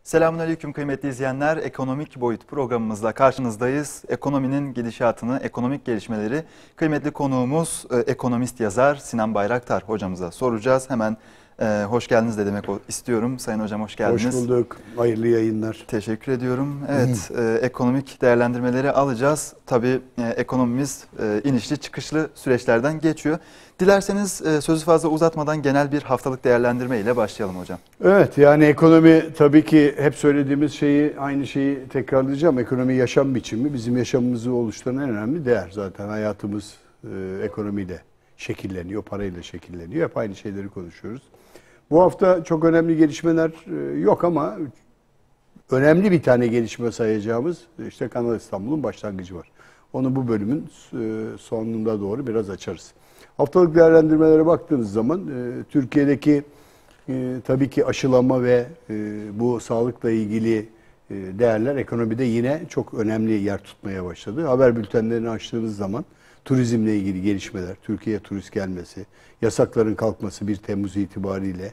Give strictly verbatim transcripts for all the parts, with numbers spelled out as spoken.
Selamünaleyküm kıymetli izleyenler. Ekonomik Boyut programımızla karşınızdayız. Ekonominin gidişatını, ekonomik gelişmeleri kıymetli konuğumuz e, ekonomist yazar Sinan Bayraktar hocamıza soracağız. Hemen e, hoş geldiniz de demek istiyorum. Sayın hocam hoş geldiniz. Hoş bulduk. Hayırlı yayınlar. Teşekkür ediyorum. Evet, e, ekonomik değerlendirmeleri alacağız. Tabii e, ekonomimiz e, inişli çıkışlı süreçlerden geçiyor. Dilerseniz e, sözü fazla uzatmadan genel bir haftalık değerlendirme ile başlayalım hocam. Evet, yani ekonomi tabii ki hep söylediğimiz şeyi, aynı şeyi tekrarlayacağım. Ekonomi yaşam biçimi, bizim yaşamımızı oluşturan en önemli değer. Zaten hayatımız e, ekonomiyle şekilleniyor, parayla şekilleniyor. Hep aynı şeyleri konuşuyoruz. Bu hafta çok önemli gelişmeler e, yok ama önemli bir tane gelişme sayacağımız işte Kanal İstanbul'un başlangıcı var. Onu bu bölümün e, sonunda doğru biraz açarız. Haftalık değerlendirmelere baktığınız zaman e, Türkiye'deki e, tabii ki aşılama ve e, bu sağlıkla ilgili e, değerler ekonomide yine çok önemli yer tutmaya başladı. Haber bültenlerini açtığınız zaman turizmle ilgili gelişmeler, Türkiye'ye turist gelmesi, yasakların kalkması bir Temmuz itibariyle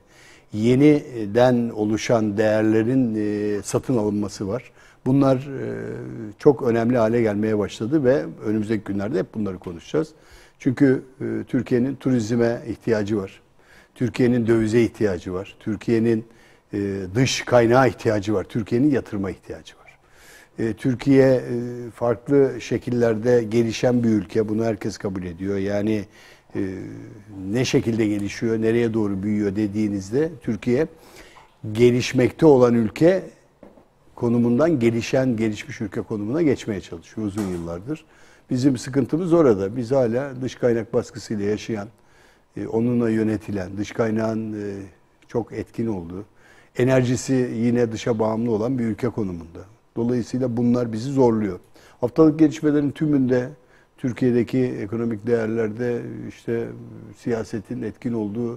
yeniden oluşan değerlerin e, satın alınması var. Bunlar e, çok önemli hale gelmeye başladı ve önümüzdeki günlerde hep bunları konuşacağız. Çünkü e, Türkiye'nin turizme ihtiyacı var. Türkiye'nin dövize ihtiyacı var. Türkiye'nin e, dış kaynağa ihtiyacı var. Türkiye'nin yatırıma ihtiyacı var. E, Türkiye e, farklı şekillerde gelişen bir ülke. Bunu herkes kabul ediyor. Yani e, ne şekilde gelişiyor, nereye doğru büyüyor dediğinizde Türkiye gelişmekte olan ülke konumundan gelişen, gelişmiş ülke konumuna geçmeye çalışıyor uzun yıllardır. Bizim sıkıntımız orada. Biz hala dış kaynak baskısıyla yaşayan, onunla yönetilen, dış kaynağın çok etkin olduğu, enerjisi yine dışa bağımlı olan bir ülke konumunda. Dolayısıyla bunlar bizi zorluyor. Haftalık gelişmelerin tümünde Türkiye'deki ekonomik değerlerde işte siyasetin etkin olduğu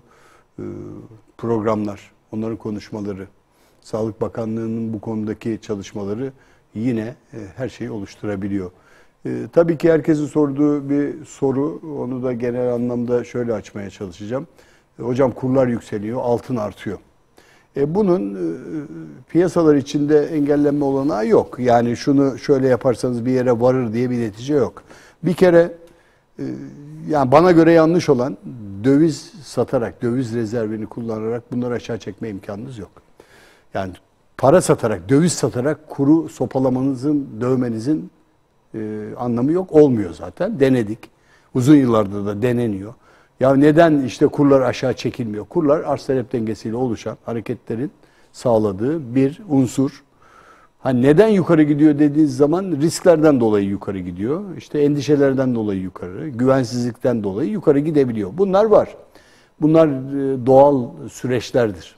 programlar, onların konuşmaları, Sağlık Bakanlığı'nın bu konudaki çalışmaları yine her şeyi oluşturabiliyor. Ee, tabii ki herkesin sorduğu bir soru, onu da genel anlamda şöyle açmaya çalışacağım. E, hocam kurlar yükseliyor, altın artıyor. E, bunun e, piyasalar içinde engellenme olanağı yok. Yani şunu şöyle yaparsanız bir yere varır diye bir netice yok. Bir kere e, yani bana göre yanlış olan döviz satarak, döviz rezervini kullanarak bunları aşağı çekme imkanınız yok. Yani para satarak, döviz satarak kuru sopalamanızın, dövmenizin e, anlamı yok. Olmuyor zaten. Denedik. Uzun yıllardır da deneniyor. Ya neden işte kurlar aşağı çekilmiyor? Kurlar arz talep dengesiyle oluşan hareketlerin sağladığı bir unsur. Ha neden yukarı gidiyor dediğiniz zaman risklerden dolayı yukarı gidiyor. İşte endişelerden dolayı yukarı, güvensizlikten dolayı yukarı gidebiliyor. Bunlar var. Bunlar e, doğal süreçlerdir.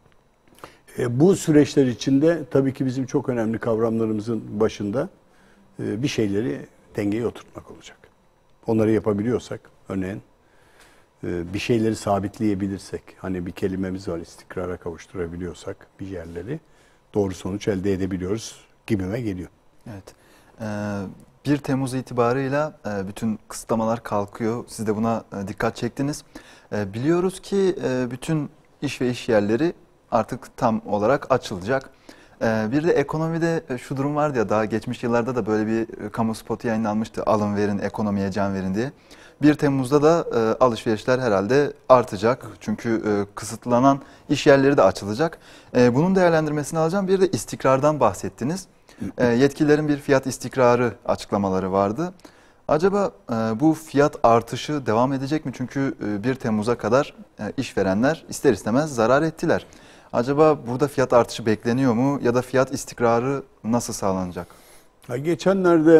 E, bu süreçler içinde tabii ki bizim çok önemli kavramlarımızın başında e, bir şeyleri dengeye oturtmak olacak. Onları yapabiliyorsak, örneğin e, bir şeyleri sabitleyebilirsek, hani bir kelimemiz var, istikrara kavuşturabiliyorsak bir yerleri doğru sonuç elde edebiliyoruz gibime geliyor. Evet. Ee, bir Temmuz itibarıyla e, bütün kısıtlamalar kalkıyor. Siz de buna e, dikkat çektiniz. E, biliyoruz ki e, bütün iş ve iş yerleri artık tam olarak açılacak. Bir de ekonomide şu durum vardı ya, daha geçmiş yıllarda da böyle bir kamu spotu yayınlanmıştı. Alın verin, ekonomiye can verin diye. bir Temmuz'da da alışverişler herhalde artacak. Çünkü kısıtlanan iş yerleri de açılacak. Bunun değerlendirmesini alacağım. Bir de istikrardan bahsettiniz. Yetkililerin bir fiyat istikrarı açıklamaları vardı. Acaba bu fiyat artışı devam edecek mi? Çünkü bir Temmuz'a kadar işverenler ister istemez zarar ettiler. Acaba burada fiyat artışı bekleniyor mu ya da fiyat istikrarı nasıl sağlanacak? Ha, geçenlerde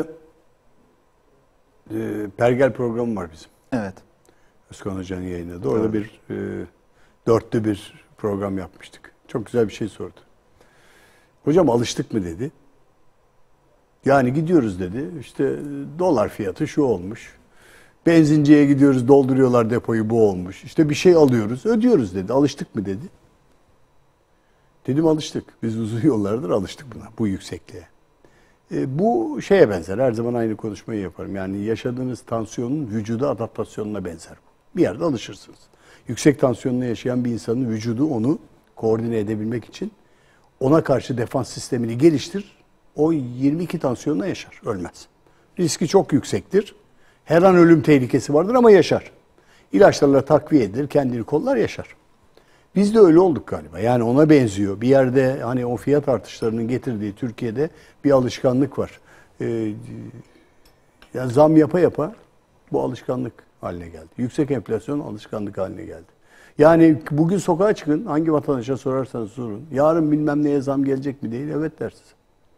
e, Pergel programı var bizim. Evet. Özkan Hoca'nın yayınladı. Orada bir e, dörtlü bir program yapmıştık. Çok güzel bir şey sordu. Hocam alıştık mı dedi. Yani gidiyoruz dedi. İşte dolar fiyatı şu olmuş. Benzinciye gidiyoruz, dolduruyorlar depoyu, bu olmuş. İşte bir şey alıyoruz, ödüyoruz dedi. Alıştık mı dedi. Dedim alıştık. Biz uzun yıllardır alıştık buna, bu yüksekliğe. E, bu şeye benzer. Her zaman aynı konuşmayı yaparım. Yani yaşadığınız tansiyonun vücuda adaptasyonuna benzer bu. Bir yerde alışırsınız. Yüksek tansiyonla yaşayan bir insanın vücudu onu koordine edebilmek için ona karşı defans sistemini geliştir. O yirmi iki tansiyonla yaşar, ölmez. Riski çok yüksektir. Her an ölüm tehlikesi vardır ama yaşar. İlaçlarla takviye edilir, kendini kollar, yaşar. Biz de öyle olduk galiba. Yani ona benziyor. Bir yerde hani o fiyat artışlarının getirdiği Türkiye'de bir alışkanlık var. Ee, yani zam yapa yapa bu alışkanlık haline geldi. Yüksek enflasyon alışkanlık haline geldi. Yani bugün sokağa çıkın, hangi vatandaşa sorarsanız sorun. Yarın bilmem neye zam gelecek mi değil, evet dersiniz.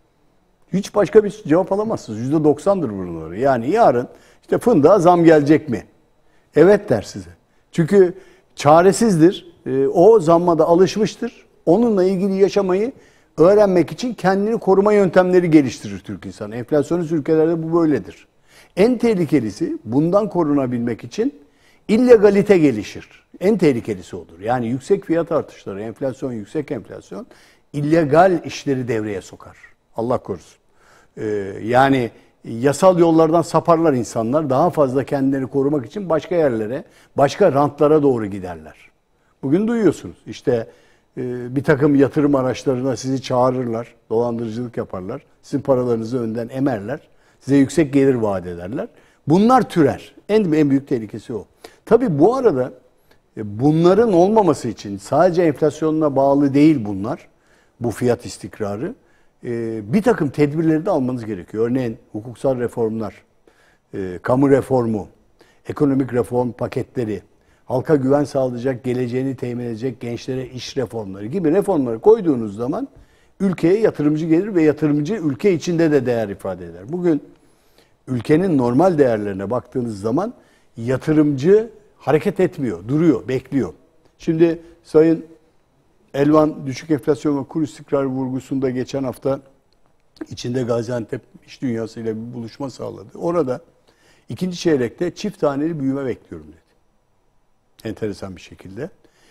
Hiç başka bir cevap alamazsınız. yüzde doksandır bunları. Yani yarın işte fındığa zam gelecek mi? Evet der size. Çünkü çaresizdir. O zamma da alışmıştır. Onunla ilgili yaşamayı öğrenmek için kendini koruma yöntemleri geliştirir Türk insanı. Enflasyonist ülkelerde bu böyledir. En tehlikelisi bundan korunabilmek için illegalite gelişir. En tehlikelisi odur. Yani yüksek fiyat artışları, enflasyon, yüksek enflasyon illegal işleri devreye sokar. Allah korusun. Ee, yani yasal yollardan saparlar insanlar. Daha fazla kendilerini korumak için başka yerlere, başka rantlara doğru giderler. Bugün duyuyorsunuz. İşte e, bir takım yatırım araçlarına sizi çağırırlar. Dolandırıcılık yaparlar. Sizin paralarınızı önden emerler. Size yüksek gelir vaat ederler. Bunlar türer. En, en büyük tehlikesi o. Tabii bu arada e, bunların olmaması için sadece enflasyonuna bağlı değil bunlar. Bu fiyat istikrarı. Bir takım tedbirleri de almanız gerekiyor. Örneğin hukuksal reformlar, kamu reformu, ekonomik reform paketleri, halka güven sağlayacak, geleceğini temin edecek gençlere iş reformları gibi reformları koyduğunuz zaman ülkeye yatırımcı gelir ve yatırımcı ülke içinde de değer ifade eder. Bugün ülkenin normal değerlerine baktığınız zaman yatırımcı hareket etmiyor, duruyor, bekliyor. Şimdi Sayın Elvan düşük enflasyon ve kur istikrarı vurgusunda geçen hafta içinde Gaziantep iş dünyasıyla bir buluşma sağladı. Orada ikinci çeyrekte çift taneli büyüme bekliyorum dedi. Enteresan bir şekilde.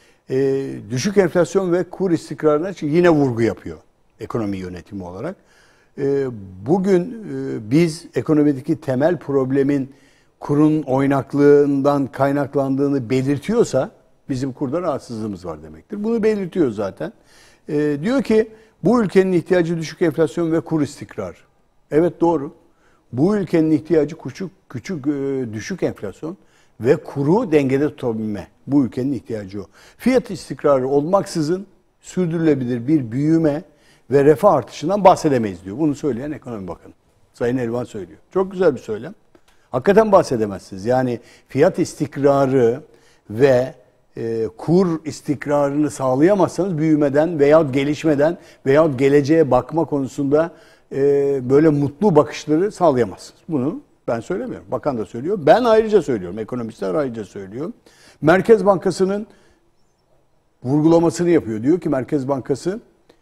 Ee, düşük enflasyon ve kur istikrarına yine vurgu yapıyor ekonomi yönetimi olarak. Ee, bugün e, biz ekonomideki temel problemin kurun oynaklığından kaynaklandığını belirtiyorsa bizim kurda rahatsızlığımız var demektir. Bunu belirtiyor zaten. Ee, diyor ki bu ülkenin ihtiyacı düşük enflasyon ve kur istikrarı. Evet doğru. Bu ülkenin ihtiyacı küçük, küçük e, düşük enflasyon ve kuru dengede tutabilme. Bu ülkenin ihtiyacı o. Fiyat istikrarı olmaksızın sürdürülebilir bir büyüme ve refah artışından bahsedemeyiz diyor. Bunu söyleyen Ekonomi Bakanı. Sayın Elvan söylüyor. Çok güzel bir söylem. Hakikaten bahsedemezsiniz. Yani fiyat istikrarı ve e, kur istikrarını sağlayamazsanız büyümeden veyahut gelişmeden veyahut geleceğe bakma konusunda e, böyle mutlu bakışları sağlayamazsınız. Bunu ben söylemiyorum. Bakan da söylüyor. Ben ayrıca söylüyorum. Ekonomistler ayrıca söylüyor. Merkez Bankası'nın vurgulamasını yapıyor. Diyor ki Merkez Bankası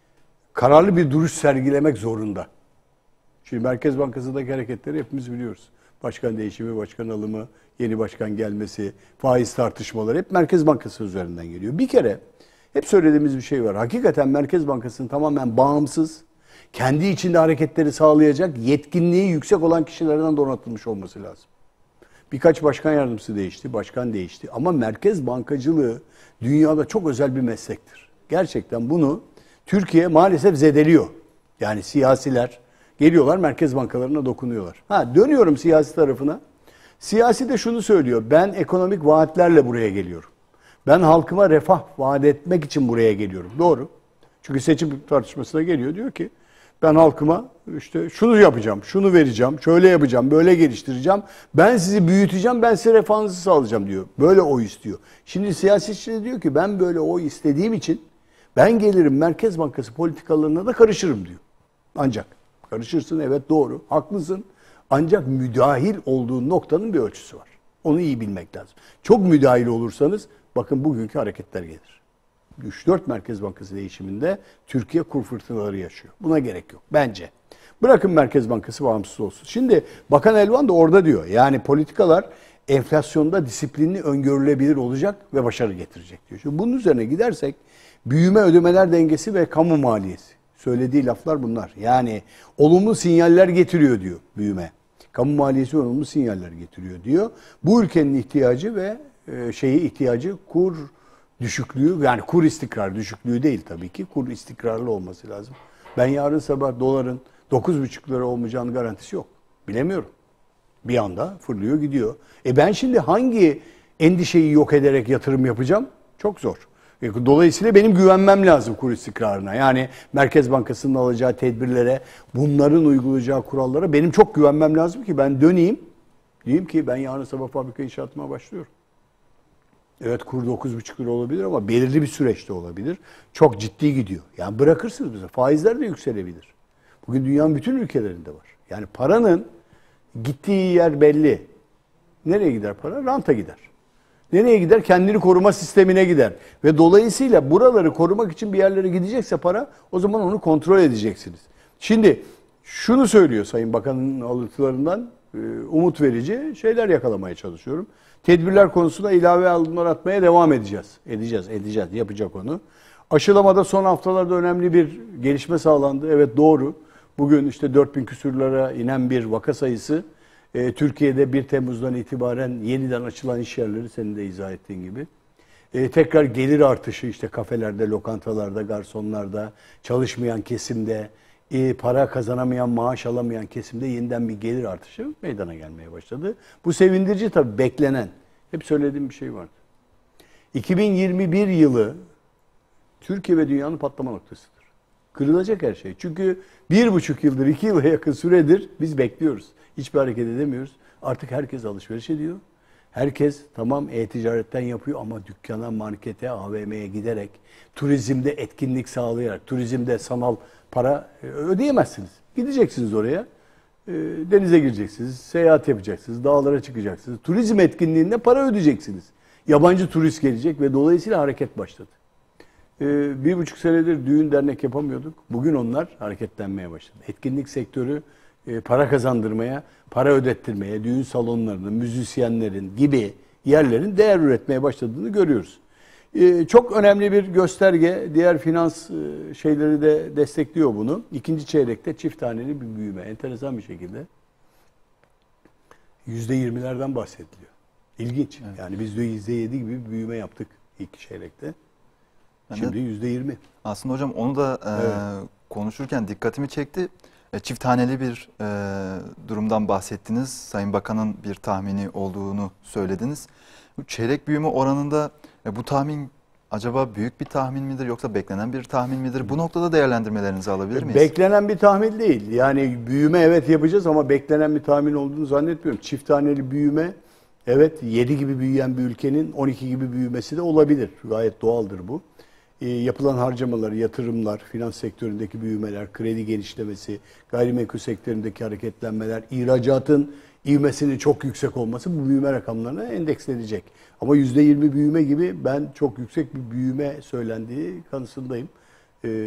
kararlı bir duruş sergilemek zorunda. Şimdi Merkez Bankası'ndaki hareketleri hepimiz biliyoruz. Başkan değişimi, başkan alımı, yeni başkan gelmesi, faiz tartışmaları hep Merkez Bankası üzerinden geliyor. Bir kere hep söylediğimiz bir şey var. Hakikaten Merkez Bankası'nın tamamen bağımsız, kendi içinde hareketleri sağlayacak, yetkinliği yüksek olan kişilerden donatılmış olması lazım. Birkaç başkan yardımcısı değişti, başkan değişti. Ama merkez bankacılığı dünyada çok özel bir meslektir. Gerçekten bunu Türkiye maalesef zedeliyor. Yani siyasiler geliyorlar merkez bankalarına dokunuyorlar. Ha dönüyorum siyasi tarafına. Siyasi de şunu söylüyor. Ben ekonomik vaatlerle buraya geliyorum. Ben halkıma refah vaat etmek için buraya geliyorum. Doğru. Çünkü seçim tartışmasına geliyor. Diyor ki ben halkıma işte şunu yapacağım, şunu vereceğim, şöyle yapacağım, böyle geliştireceğim. Ben sizi büyüteceğim, ben size refahınızı sağlayacağım diyor. Böyle oy istiyor. Şimdi siyasetçi de diyor ki ben böyle oy istediğim için ben gelirim Merkez Bankası politikalarına da karışırım diyor. Ancak karışırsın, evet doğru, haklısın. Ancak müdahil olduğu noktanın bir ölçüsü var. Onu iyi bilmek lazım. Çok müdahil olursanız bakın bugünkü hareketler gelir. üç dört Merkez Bankası değişiminde Türkiye kur fırtınaları yaşıyor. Buna gerek yok bence. Bırakın Merkez Bankası bağımsız olsun. Şimdi Bakan Elvan da orada diyor. Yani politikalar enflasyonda disiplinli, öngörülebilir olacak ve başarı getirecek diyor. Şimdi bunun üzerine gidersek büyüme ödemeler dengesi ve kamu maliyesi. Söylediği laflar bunlar. Yani olumlu sinyaller getiriyor diyor büyüme. Kamu maliyesi olumlu sinyaller getiriyor diyor. Bu ülkenin ihtiyacı ve şeyi ihtiyacı kur düşüklüğü, yani kur istikrar düşüklüğü değil tabii ki. Kur istikrarlı olması lazım. Ben yarın sabah doların dokuz buçuk lira olmayacağının garantisi yok. Bilemiyorum. Bir anda fırlıyor gidiyor. E ben şimdi hangi endişeyi yok ederek yatırım yapacağım? Çok zor. Dolayısıyla benim güvenmem lazım kur istikrarına. Yani Merkez Bankası'nın alacağı tedbirlere, bunların uygulayacağı kurallara benim çok güvenmem lazım ki ben döneyim. Diyeyim ki ben yarın sabah fabrika inşaatıma başlıyorum. Evet, kur dokuz buçuk lira olabilir ama belirli bir süreçte olabilir. Çok ciddi gidiyor. Yani bırakırsınız bize. Faizler de yükselebilir. Bugün dünyanın bütün ülkelerinde var. Yani paranın gittiği yer belli. Nereye gider para? Ranta gider. Nereye gider? Kendini koruma sistemine gider. Ve dolayısıyla buraları korumak için bir yerlere gidecekse para, o zaman onu kontrol edeceksiniz. Şimdi şunu söylüyor Sayın Bakan'ın alıntılarından, umut verici şeyler yakalamaya çalışıyorum. Tedbirler konusunda ilave adımlar atmaya devam edeceğiz. Edeceğiz, edeceğiz. Yapacak onu. Aşılamada son haftalarda önemli bir gelişme sağlandı. Evet, doğru. Bugün işte dört bin küsurlara inen bir vaka sayısı. Ee, Türkiye'de bir Temmuz'dan itibaren yeniden açılan iş yerleri, senin de izah ettiğin gibi. Ee, tekrar gelir artışı, işte kafelerde, lokantalarda, garsonlarda, çalışmayan kesimde, e, para kazanamayan, maaş alamayan kesimde yeniden bir gelir artışı meydana gelmeye başladı. Bu sevindirici tabii, beklenen. Hep söylediğim bir şey vardı. iki bin yirmi bir yılı Türkiye ve dünyanın patlama noktasıdır. Kırılacak her şey. Çünkü bir buçuk yıldır, iki yıla yakın süredir biz bekliyoruz. Hiçbir hareket edemiyoruz. Artık herkes alışveriş ediyor. Herkes tamam e-ticaretten yapıyor ama dükkana, markete, A V M'ye giderek, turizmde etkinlik sağlayarak, turizmde sanal para ödeyemezsiniz. Gideceksiniz oraya, denize gireceksiniz, seyahat yapacaksınız, dağlara çıkacaksınız. Turizm etkinliğinde para ödeyeceksiniz. Yabancı turist gelecek ve dolayısıyla hareket başladı. Bir buçuk senedir düğün dernek yapamıyorduk. Bugün onlar hareketlenmeye başladı. Etkinlik sektörü para kazandırmaya, para ödettirmeye, düğün salonlarının, müzisyenlerin gibi yerlerin değer üretmeye başladığını görüyoruz. Çok önemli bir gösterge, diğer finans şeyleri de destekliyor bunu. İkinci çeyrekte çift taneli bir büyüme, enteresan bir şekilde yüzde yirmilerden bahsediliyor. İlginç. Evet. Yani biz de yüzde yedi gibi bir büyüme yaptık ilk çeyrekte. Yani şimdi yüzde yirmi. Aslında hocam onu da evet. e, konuşurken dikkatimi çekti. E, çift taneli bir e, durumdan bahsettiniz. Sayın Bakan'ın bir tahmini olduğunu söylediniz. Bu çeyrek büyüme oranında e, bu tahmin acaba büyük bir tahmin midir yoksa beklenen bir tahmin midir? Bu noktada değerlendirmelerinizi alabilir miyiz? Beklenen bir tahmin değil. Yani büyüme evet yapacağız ama beklenen bir tahmin olduğunu zannetmiyorum. Çift taneli büyüme, evet, yedi gibi büyüyen bir ülkenin on iki gibi büyümesi de olabilir. Gayet doğaldır bu. E, yapılan harcamalar, yatırımlar, finans sektöründeki büyümeler, kredi genişlemesi, gayrimenkul sektöründeki hareketlenmeler, ihracatın ivmesinin çok yüksek olması bu büyüme rakamlarına endekslenecek. Ama yüzde yirmi büyüme gibi ben çok yüksek bir büyüme söylendiği kanısındayım. Ee,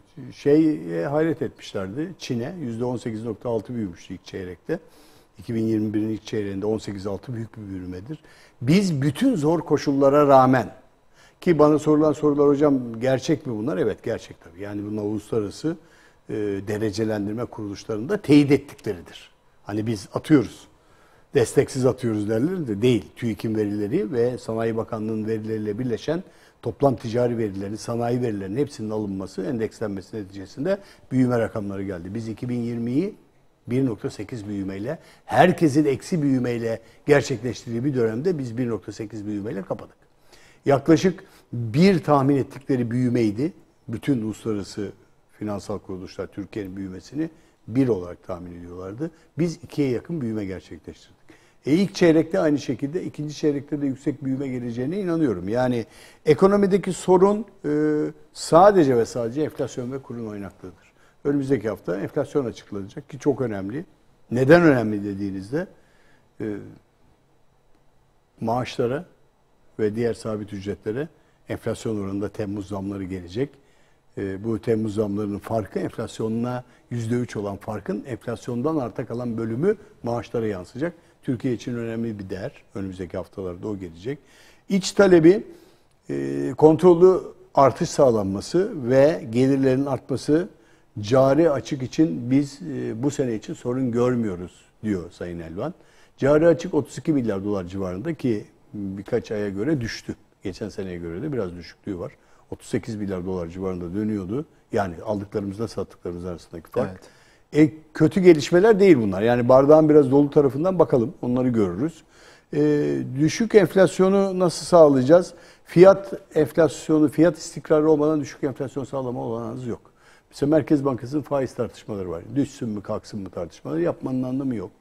şeye hayret etmişlerdi. Çin'e yüzde on sekiz nokta altı büyümüştü ilk çeyrekte. iki bin yirmi birin ilk çeyreğinde on sekiz nokta altı büyük bir büyümedir. Biz bütün zor koşullara rağmen, ki bana sorulan sorular, hocam gerçek mi bunlar? Evet, gerçek tabii. Yani bunlar uluslararası e, derecelendirme kuruluşlarında teyit ettikleridir. Hani biz atıyoruz, desteksiz atıyoruz derler de değil. TÜİK'in verileri ve Sanayi Bakanlığı'nın verileriyle birleşen toplam ticari verilerin, sanayi verilerinin hepsinin alınması, endekslenmesi neticesinde büyüme rakamları geldi. Biz iki bin yirmiyi bir nokta sekiz büyümeyle, herkesin eksi büyümeyle gerçekleştirdiği bir dönemde biz bir nokta sekiz büyümeyle kapadık. Yaklaşık bir tahmin ettikleri büyümeydi. Bütün uluslararası finansal kuruluşlar Türkiye'nin büyümesini bir olarak tahmin ediyorlardı. Biz ikiye yakın büyüme gerçekleştirdik. E ilk çeyrekte aynı şekilde, ikinci çeyrekte de yüksek büyüme geleceğine inanıyorum. Yani ekonomideki sorun e, sadece ve sadece enflasyon ve kurun oynaklığıdır. Önümüzdeki hafta enflasyon açıklanacak ki çok önemli. Neden önemli dediğinizde e, maaşlara ve diğer sabit ücretlere enflasyon oranında Temmuz zamları gelecek. E, bu Temmuz zamlarının farkı, enflasyonla yüzde üç olan farkın enflasyondan arta kalan bölümü maaşlara yansıyacak. Türkiye için önemli bir değer. Önümüzdeki haftalarda o gelecek. İç talebi, e, kontrollü artış sağlanması ve gelirlerin artması, cari açık için biz e, bu sene için sorun görmüyoruz diyor Sayın Elvan. Cari açık otuz iki milyar dolar civarında ki birkaç aya göre düştü. Geçen seneye göre de biraz düşüklüğü var. otuz sekiz milyar dolar civarında dönüyordu. Yani aldıklarımızla sattıklarımız arasındaki fark. Evet. E, kötü gelişmeler değil bunlar. Yani bardağın biraz dolu tarafından bakalım. Onları görürüz. E, düşük enflasyonu nasıl sağlayacağız? Fiyat enflasyonu, fiyat istikrarı olmadan düşük enflasyon sağlama olanağınız yok. Mesela Merkez Bankası'nın faiz tartışmaları var. Düşsün mü kalksın mı tartışmaları yapmanın anlamı yok.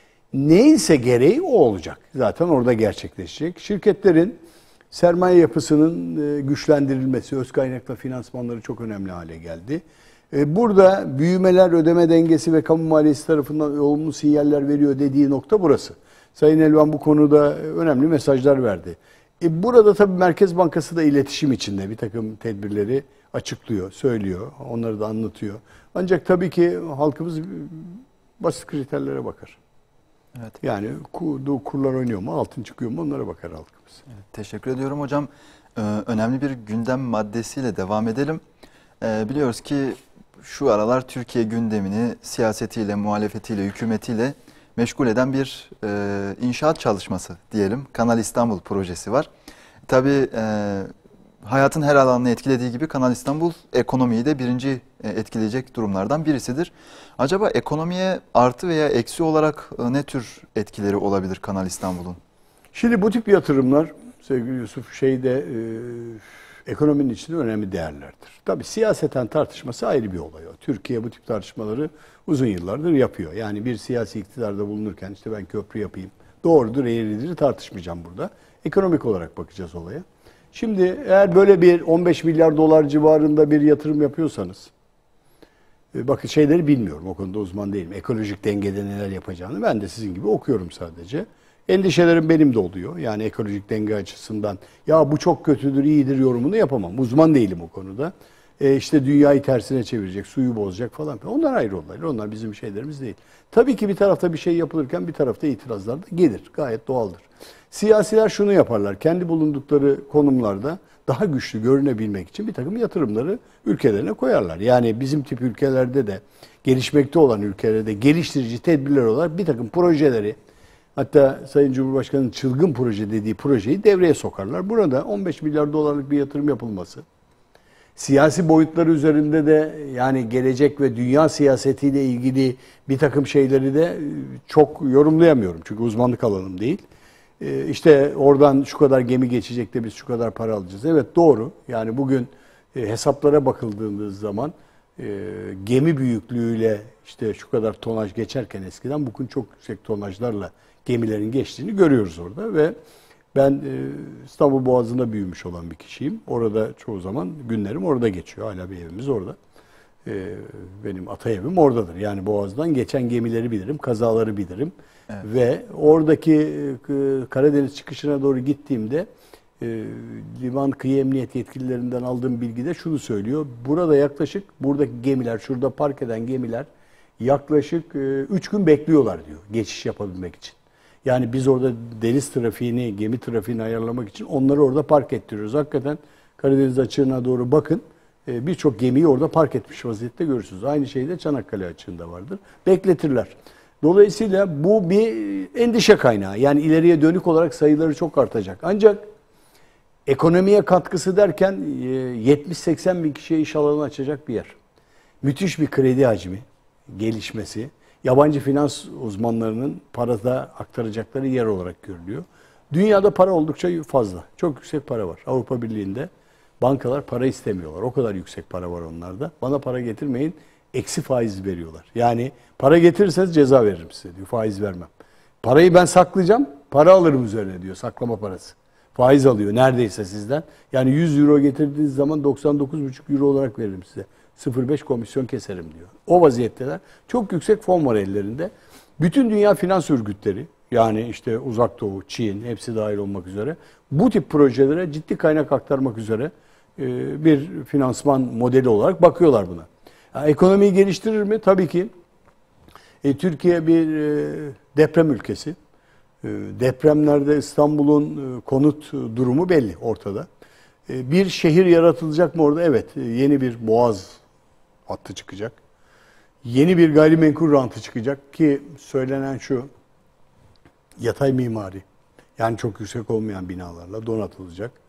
Neyse gereği o olacak. Zaten orada gerçekleşecek. Şirketlerin sermaye yapısının güçlendirilmesi, öz kaynakla finansmanları çok önemli hale geldi. Burada büyümeler, ödeme dengesi ve kamu maliyesi tarafından olumlu sinyaller veriyor dediği nokta burası. Sayın Elvan bu konuda önemli mesajlar verdi. E burada tabii Merkez Bankası da iletişim içinde bir takım tedbirleri açıklıyor, söylüyor, onları da anlatıyor. Ancak tabii ki halkımız basit kriterlere bakar. Evet. Yani kur, kurlar oynuyor mu, altın çıkıyor mu onlara bakar halkımız. Evet, teşekkür ediyorum hocam. Ee, önemli bir gündem maddesiyle devam edelim. Ee, biliyoruz ki şu aralar Türkiye gündemini siyasetiyle, muhalefetiyle, hükümetiyle meşgul eden bir e, inşaat çalışması diyelim. Kanal İstanbul projesi var. Tabii e, hayatın her alanını etkilediği gibi Kanal İstanbul ekonomiyi de birinci e, etkileyecek durumlardan birisidir. Acaba ekonomiye artı veya eksi olarak e, ne tür etkileri olabilir Kanal İstanbul'un? Şimdi bu tip yatırımlar sevgili Yusuf şeyde e, ekonominin içinde önemli değerlerdir. Tabii siyaseten tartışması ayrı bir olay o. Türkiye bu tip tartışmaları uzun yıllardır yapıyor. Yani bir siyasi iktidarda bulunurken işte ben köprü yapayım. Doğrudur, eğridir tartışmayacağım burada. Ekonomik olarak bakacağız olaya. Şimdi eğer böyle bir on beş milyar dolar civarında bir yatırım yapıyorsanız, e, bakın şeyleri bilmiyorum, o konuda uzman değilim. Ekolojik dengede neler yapacağını ben de sizin gibi okuyorum sadece. Endişelerim benim de oluyor. Yani ekolojik denge açısından ya bu çok kötüdür, iyidir yorumunu yapamam. Uzman değilim o konuda. E işte dünyayı tersine çevirecek, suyu bozacak falan. Onlar ayrı olaylar. Onlar bizim şeylerimiz değil. Tabii ki bir tarafta bir şey yapılırken bir tarafta itirazlar da gelir. Gayet doğaldır. Siyasiler şunu yaparlar. Kendi bulundukları konumlarda daha güçlü görünebilmek için bir takım yatırımları ülkelerine koyarlar. Yani bizim tip ülkelerde de, gelişmekte olan ülkelerde geliştirici tedbirler olarak bir takım projeleri, hatta Sayın Cumhurbaşkanı'nın çılgın proje dediği projeyi devreye sokarlar. Burada on beş milyar dolarlık bir yatırım yapılması, siyasi boyutları üzerinde de yani gelecek ve dünya siyasetiyle ilgili bir takım şeyleri de çok yorumlayamıyorum. Çünkü uzmanlık alanım değil. İşte oradan şu kadar gemi geçecek de biz şu kadar para alacağız. Evet doğru. Yani bugün hesaplara bakıldığınız zaman gemi büyüklüğüyle işte şu kadar tonaj geçerken eskiden bugün çok yüksek tonajlarla gemilerin geçtiğini görüyoruz orada ve ben İstanbul Boğazı'nda büyümüş olan bir kişiyim. Orada çoğu zaman günlerim orada geçiyor. Hala bir evimiz orada. Benim ata evim oradadır. Yani Boğaz'dan geçen gemileri bilirim, kazaları bilirim. Evet. Ve oradaki Karadeniz çıkışına doğru gittiğimde liman kıyı emniyet yetkililerinden aldığım bilgide şunu söylüyor. Burada yaklaşık buradaki gemiler, şurada park eden gemiler yaklaşık üç gün bekliyorlar diyor geçiş yapabilmek için. Yani biz orada deniz trafiğini, gemi trafiğini ayarlamak için onları orada park ettiriyoruz. Hakikaten Karadeniz açığına doğru bakın. Birçok gemiyi orada park etmiş vaziyette görürsünüz. Aynı şey de Çanakkale açığında vardır. Bekletirler. Dolayısıyla bu bir endişe kaynağı. Yani ileriye dönük olarak sayıları çok artacak. Ancak ekonomiye katkısı derken yetmiş seksen bin kişiye iş alanı açacak bir yer. Müthiş bir kredi hacmi, gelişmesi, yabancı finans uzmanlarının parada aktaracakları yer olarak görülüyor. Dünyada para oldukça fazla. Çok yüksek para var. Avrupa Birliği'nde bankalar para istemiyorlar. O kadar yüksek para var onlarda. Bana para getirmeyin, eksi faiz veriyorlar. Yani para getirirseniz ceza veririm size diyor. Faiz vermem. Parayı ben saklayacağım, para alırım üzerine diyor. Saklama parası. Faiz alıyor neredeyse sizden. Yani yüz euro getirdiğiniz zaman doksan dokuz buçuk euro olarak veririm size. sıfır virgül beş komisyon keserim diyor. O vaziyetteler. Çok yüksek fon var ellerinde. Bütün dünya finans örgütleri, yani işte Uzak Doğu, Çin hepsi dahil olmak üzere bu tip projelere ciddi kaynak aktarmak üzere bir finansman modeli olarak bakıyorlar buna. Yani ekonomiyi geliştirir mi? Tabii ki. E, Türkiye bir e, deprem ülkesi. E, depremlerde İstanbul'un e, konut durumu belli ortada. E, bir şehir yaratılacak mı orada? Evet. E, yeni bir boğaz hattı çıkacak. Yeni bir gayrimenkul rantı çıkacak ki söylenen şu, yatay mimari. Yani çok yüksek olmayan binalarla donatılacak.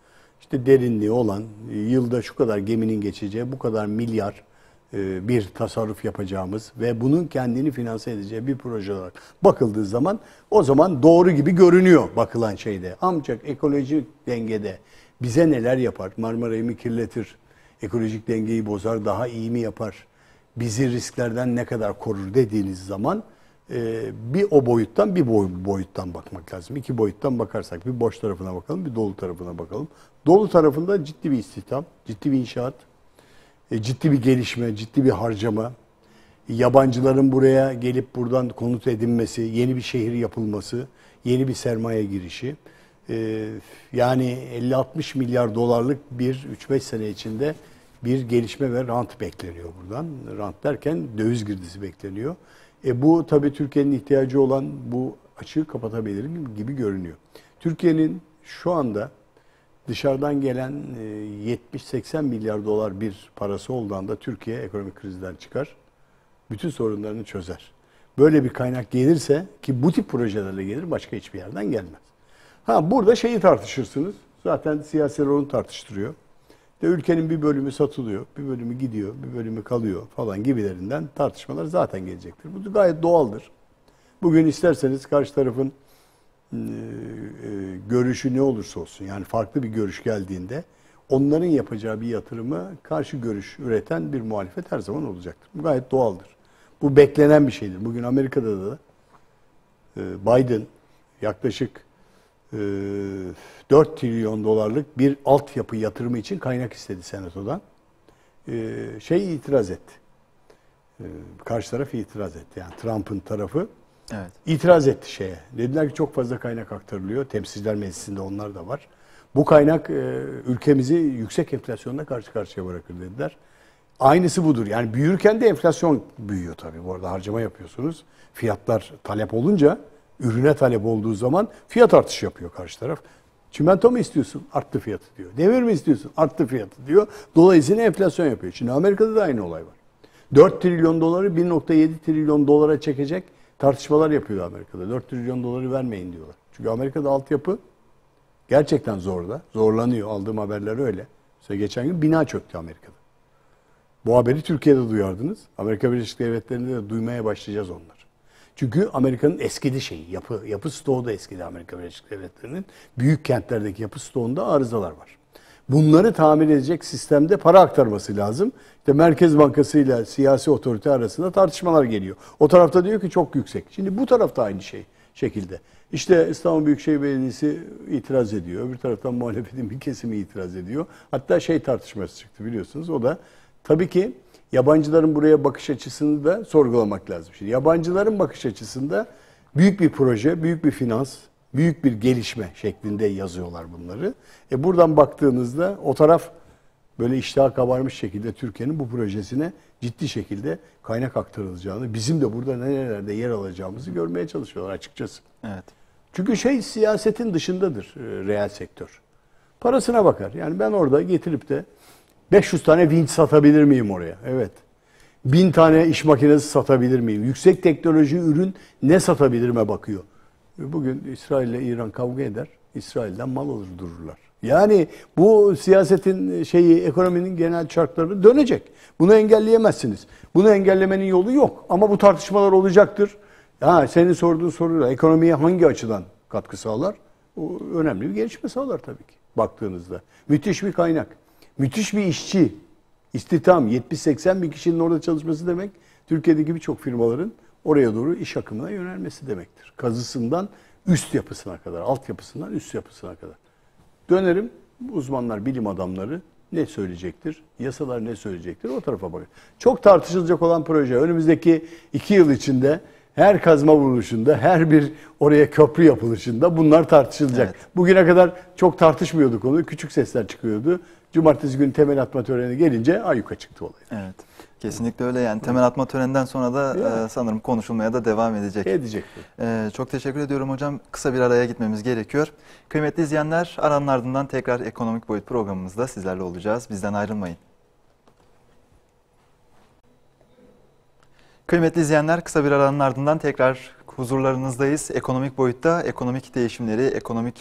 işte derinliği olan, yılda şu kadar geminin geçeceği, bu kadar milyar bir tasarruf yapacağımız ve bunun kendini finanse edeceği bir proje olarak bakıldığı zaman o zaman doğru gibi görünüyor bakılan şeyde. Ancak ekolojik dengede bize neler yapar? Marmara'yı mı kirletir? Ekolojik dengeyi bozar, daha iyi mi yapar? Bizi risklerden ne kadar korur dediğiniz zaman bir o boyuttan bir boyuttan bakmak lazım. İki boyuttan bakarsak bir boş tarafına bakalım, bir dolu tarafına bakalım. Dolu tarafında ciddi bir istihdam, ciddi bir inşaat, ciddi bir gelişme, ciddi bir harcama, yabancıların buraya gelip buradan konut edinmesi, yeni bir şehir yapılması, yeni bir sermaye girişi. Yani elli altmış milyar dolarlık bir üç beş sene içinde bir gelişme ve rant bekleniyor buradan. Rant derken döviz girdisi bekleniyor. E bu tabii Türkiye'nin ihtiyacı olan bu açığı kapatabilir gibi görünüyor. Türkiye'nin şu anda dışarıdan gelen yetmiş seksen milyar dolar bir parası olduğunda Türkiye ekonomik krizden çıkar. Bütün sorunlarını çözer. Böyle bir kaynak gelirse ki bu tip projelerle gelir başka hiçbir yerden gelmez. Ha burada şeyi tartışırsınız. Zaten siyasiler onu tartıştırıyor. De ülkenin bir bölümü satılıyor, bir bölümü gidiyor, bir bölümü kalıyor falan gibilerinden tartışmalar zaten gelecektir. Bu gayet doğaldır. Bugün isterseniz karşı tarafın e, e, görüşü ne olursa olsun yani farklı bir görüş geldiğinde onların yapacağı bir yatırımı karşı görüş üreten bir muhalefet her zaman olacaktır. Bu gayet doğaldır. Bu beklenen bir şeydir. Bugün Amerika'da da e, Biden yaklaşık dört trilyon dolarlık bir altyapı yatırımı için kaynak istedi senatodan. Şey itiraz etti. Karşı taraf itiraz etti. Yani Trump'ın tarafı evet. itiraz etti şeye. Dediler ki çok fazla kaynak aktarılıyor. Temsilciler Meclisi'nde onlar da var. Bu kaynak ülkemizi yüksek enflasyonla karşı karşıya bırakır dediler. Aynısı budur. Yani büyürken de enflasyon büyüyor tabii. Bu arada harcama yapıyorsunuz. Fiyatlar talep olunca ürüne talep olduğu zaman fiyat artışı yapıyor karşı taraf. Çimento mu istiyorsun? Arttı fiyatı diyor. Demir mi istiyorsun? Arttı fiyatı diyor. Dolayısıyla enflasyon yapıyor. Şimdi Amerika'da da aynı olay var. dört trilyon doları bir nokta yedi trilyon dolara çekecek tartışmalar yapıyor Amerika'da. dört trilyon doları vermeyin diyorlar. Çünkü Amerika'da altyapı gerçekten zorda. Zorlanıyor. Aldığım haberler öyle. Mesela geçen gün bina çöktü Amerika'da. Bu haberi Türkiye'de duyardınız. Amerika Birleşik Devletleri'nde de duymaya başlayacağız onları. Çünkü Amerika'nın eskidi şeyi, yapı, yapı stoğu da eskidi Amerika Birleşik Devletleri'nin. Büyük kentlerdeki yapı stoğunda arızalar var. Bunları tamir edecek sistemde para aktarması lazım. İşte Merkez Bankası ile siyasi otorite arasında tartışmalar geliyor. O tarafta diyor ki çok yüksek. Şimdi bu tarafta aynı şey şekilde. İşte İstanbul Büyükşehir Belediyesi itiraz ediyor. Öbür taraftan muhalefetin bir kesimi itiraz ediyor. Hatta şey tartışması çıktı biliyorsunuz. O da tabii ki yabancıların buraya bakış açısını da sorgulamak lazım. Şimdi yabancıların bakış açısında büyük bir proje, büyük bir finans, büyük bir gelişme şeklinde yazıyorlar bunları. E buradan baktığınızda o taraf böyle iştah kabarmış şekilde Türkiye'nin bu projesine ciddi şekilde kaynak aktarılacağını, bizim de burada nerelerde yer alacağımızı görmeye çalışıyorlar açıkçası. Evet. Çünkü şey siyasetin dışındadır e, reel sektör. Parasına bakar. Yani ben orada getirip de beş yüz tane vinç satabilir miyim oraya? Evet. bin tane iş makinesi satabilir miyim? Yüksek teknoloji ürün ne satabilirime bakıyor. Bugün İsrail ile İran kavga eder. İsrail'den mal alır dururlar. Yani bu siyasetin şeyi, ekonominin genel şartları dönecek. Bunu engelleyemezsiniz. Bunu engellemenin yolu yok. Ama bu tartışmalar olacaktır. Ha, senin sorduğun soruyla ekonomiye hangi açıdan katkı sağlar? O önemli bir gelişme sağlar tabii ki baktığınızda. Müthiş bir kaynak. Müthiş bir işçi, istihdam, yetmiş seksen bin kişinin orada çalışması demek, Türkiye'deki birçok firmaların oraya doğru iş akımına yönelmesi demektir. Kazısından üst yapısına kadar, altyapısından üst yapısına kadar. Dönerim, uzmanlar, bilim adamları ne söyleyecektir, yasalar ne söyleyecektir, o tarafa bakın. Çok tartışılacak olan proje, önümüzdeki iki yıl içinde her kazma vuruluşunda, her bir oraya köprü yapılışında bunlar tartışılacak. Evet. Bugüne kadar çok tartışmıyorduk onu, küçük sesler çıkıyordu. Cumartesi günü temel atma töreni gelince ayyuka çıktı olay. Evet. Kesinlikle öyle yani temel atma töreninden sonra da e, sanırım konuşulmaya da devam edecek. Edecek. E, çok teşekkür ediyorum hocam. Kısa bir araya gitmemiz gerekiyor. Kıymetli izleyenler, aranın ardından tekrar Ekonomik Boyut programımızda sizlerle olacağız. Bizden ayrılmayın. Kıymetli izleyenler, kısa bir aranın ardından tekrar huzurlarınızdayız. Ekonomik Boyut'ta ekonomik değişimleri, ekonomik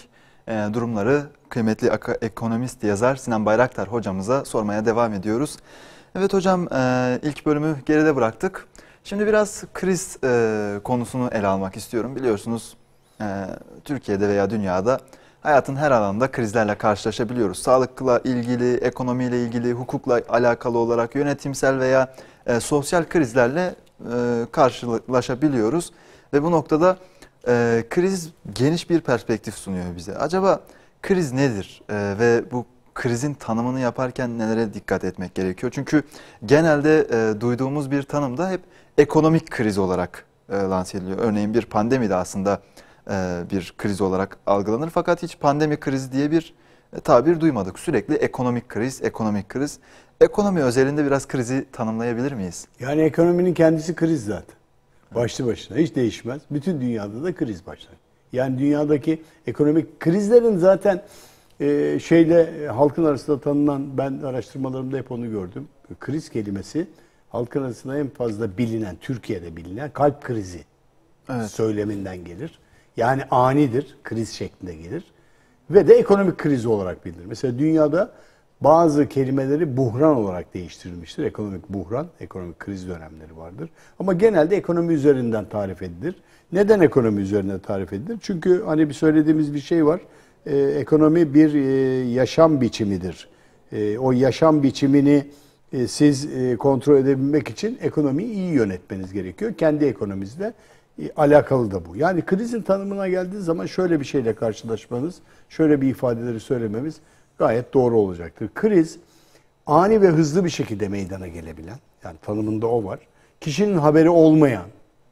e, durumları kıymetli ekonomist yazar Sinan Bayraktar hocamıza sormaya devam ediyoruz. Evet hocam, e, ilk bölümü geride bıraktık. Şimdi biraz kriz e, konusunu ele almak istiyorum. Biliyorsunuz e, Türkiye'de veya dünyada hayatın her alanında krizlerle karşılaşabiliyoruz. Sağlıkla ilgili, ekonomiyle ilgili, hukukla alakalı olarak yönetimsel veya e, sosyal krizlerle e, karşılaşabiliyoruz. Ve bu noktada e, kriz geniş bir perspektif sunuyor bize. Acaba kriz nedir e, ve bu krizin tanımını yaparken nelere dikkat etmek gerekiyor? Çünkü genelde e, duyduğumuz bir tanımda hep ekonomik kriz olarak e, lanse ediliyor. Örneğin bir pandemi de aslında e, bir kriz olarak algılanır. Fakat hiç pandemi krizi diye bir e, tabir duymadık. Sürekli ekonomik kriz, ekonomik kriz. Ekonomi özelinde biraz krizi tanımlayabilir miyiz? Yani ekonominin kendisi kriz zaten. Başlı başına hiç değişmez. Bütün dünyada da kriz başlar. Yani dünyadaki ekonomik krizlerin zaten e, şeyle halkın arasında tanınan, ben araştırmalarımda hep onu gördüm. Kriz kelimesi halkın arasında en fazla bilinen, Türkiye'de bilinen kalp krizi evet. söyleminden gelir. Yani anidir, kriz şeklinde gelir. Ve de ekonomik kriz olarak bilinir. Mesela dünyada bazı kelimeleri buhran olarak değiştirilmiştir. Ekonomik buhran, ekonomik kriz dönemleri vardır. Ama genelde ekonomi üzerinden tarif edilir. Neden ekonomi üzerinden tarif edilir? Çünkü hani bir söylediğimiz bir şey var. Ee, ekonomi bir e, yaşam biçimidir. E, o yaşam biçimini e, siz e, kontrol edebilmek için ekonomiyi iyi yönetmeniz gerekiyor. Kendi ekonomizle e, alakalı da bu. Yani krizin tanımına geldiği zaman şöyle bir şeyle karşılaşmanız, şöyle bir ifadeleri söylememiz gayet doğru olacaktır. Kriz, ani ve hızlı bir şekilde meydana gelebilen, yani tanımında o var, kişinin haberi olmayan,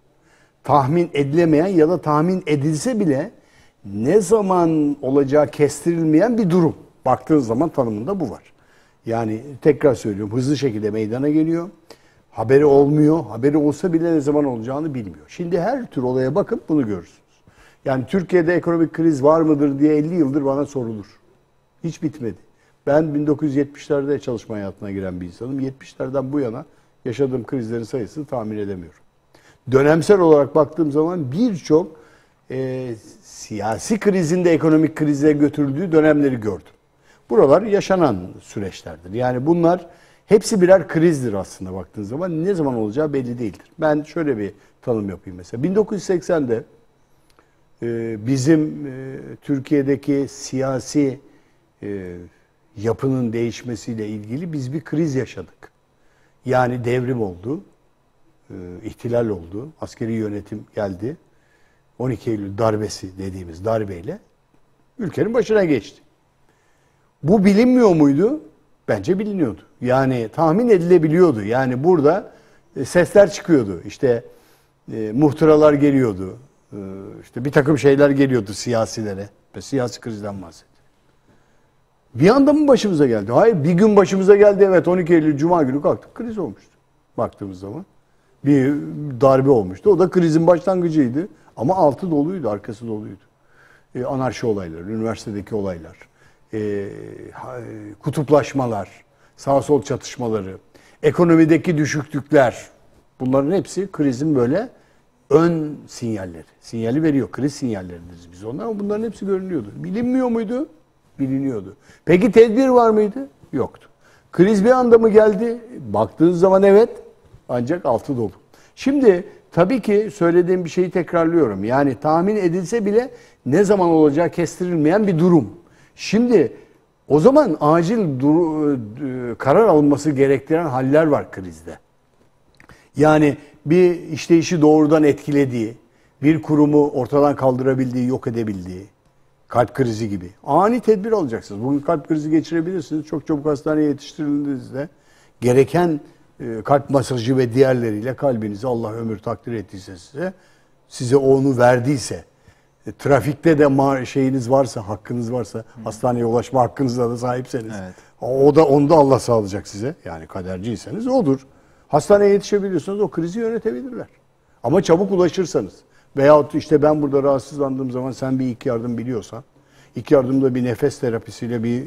tahmin edilemeyen ya da tahmin edilse bile ne zaman olacağı kestirilmeyen bir durum. Baktığınız zaman tanımında bu var. Yani tekrar söylüyorum, hızlı şekilde meydana geliyor, haberi olmuyor, haberi olsa bile ne zaman olacağını bilmiyor. Şimdi her tür olaya bakıp bunu görürsünüz. Yani Türkiye'de ekonomik kriz var mıdır diye elli yıldır bana sorulur. Hiç bitmedi. Ben bin dokuz yüz yetmişlerde çalışma hayatına giren bir insanım. yetmişlerden bu yana yaşadığım krizlerin sayısını tahmin edemiyorum. Dönemsel olarak baktığım zaman birçok e, siyasi krizin de ekonomik krize götürüldüğü dönemleri gördüm. Buralar yaşanan süreçlerdir. Yani bunlar hepsi birer krizdir aslında baktığınız zaman. Ne zaman olacağı belli değildir. Ben şöyle bir tanım yapayım mesela. bin dokuz yüz seksende e, bizim e, Türkiye'deki siyasi e, yapının değişmesiyle ilgili biz bir kriz yaşadık. Yani devrim oldu, e, ihtilal oldu, askeri yönetim geldi. on iki Eylül darbesi dediğimiz darbeyle ülkenin başına geçti. Bu bilinmiyor muydu? Bence biliniyordu. Yani tahmin edilebiliyordu. Yani burada e, sesler çıkıyordu. İşte e, muhtıralar geliyordu. E, işte bir takım şeyler geliyordu siyasilere. Ve siyasi krizden bahsediyor. Bir anda mı başımıza geldi? Hayır, bir gün başımıza geldi. Evet, on iki Eylül Cuma günü kalktık. Kriz olmuştu. Baktığımız zaman. Bir darbe olmuştu. O da krizin başlangıcıydı. Ama altı doluydu, arkası doluydu. E, anarşi olayları, üniversitedeki olaylar, e, kutuplaşmalar, sağ sol çatışmaları, ekonomideki düşüklükler. Bunların hepsi krizin böyle ön sinyalleri. Sinyali veriyor. Kriz sinyalleri deriz biz onlar ama bunların hepsi görünüyordu. Bilinmiyor muydu? Biliniyordu. Peki tedbir var mıydı? Yoktu. Kriz bir anda mı geldi? Baktığınız zaman evet. Ancak altı dolu. Şimdi tabii ki söylediğim bir şeyi tekrarlıyorum. Yani tahmin edilse bile ne zaman olacağı kestirilmeyen bir durum. Şimdi o zaman acil dur- karar alınması gerektiren haller var krizde. Yani bir işleyişi doğrudan etkilediği, bir kurumu ortadan kaldırabildiği, yok edebildiği, kalp krizi gibi. Ani tedbir alacaksınız. Bugün kalp krizi geçirebilirsiniz. Çok çabuk hastaneye yetiştirildiğinizde gereken e, kalp masajı ve diğerleriyle kalbinizi Allah ömür takdir ettiyse size, size onu verdiyse, e, trafikte de ma- şeyiniz varsa, hakkınız varsa, Hı. hastaneye ulaşma hakkınızla da sahipseniz, evet. o da onu da Allah sağlayacak size. Yani kaderciyseniz odur. Hastaneye yetişebiliyorsanız o krizi yönetebilirler. Ama çabuk ulaşırsanız veyahut işte ben burada rahatsızlandığım zaman sen bir ilk yardım biliyorsan, ilk yardımda bir nefes terapisiyle bir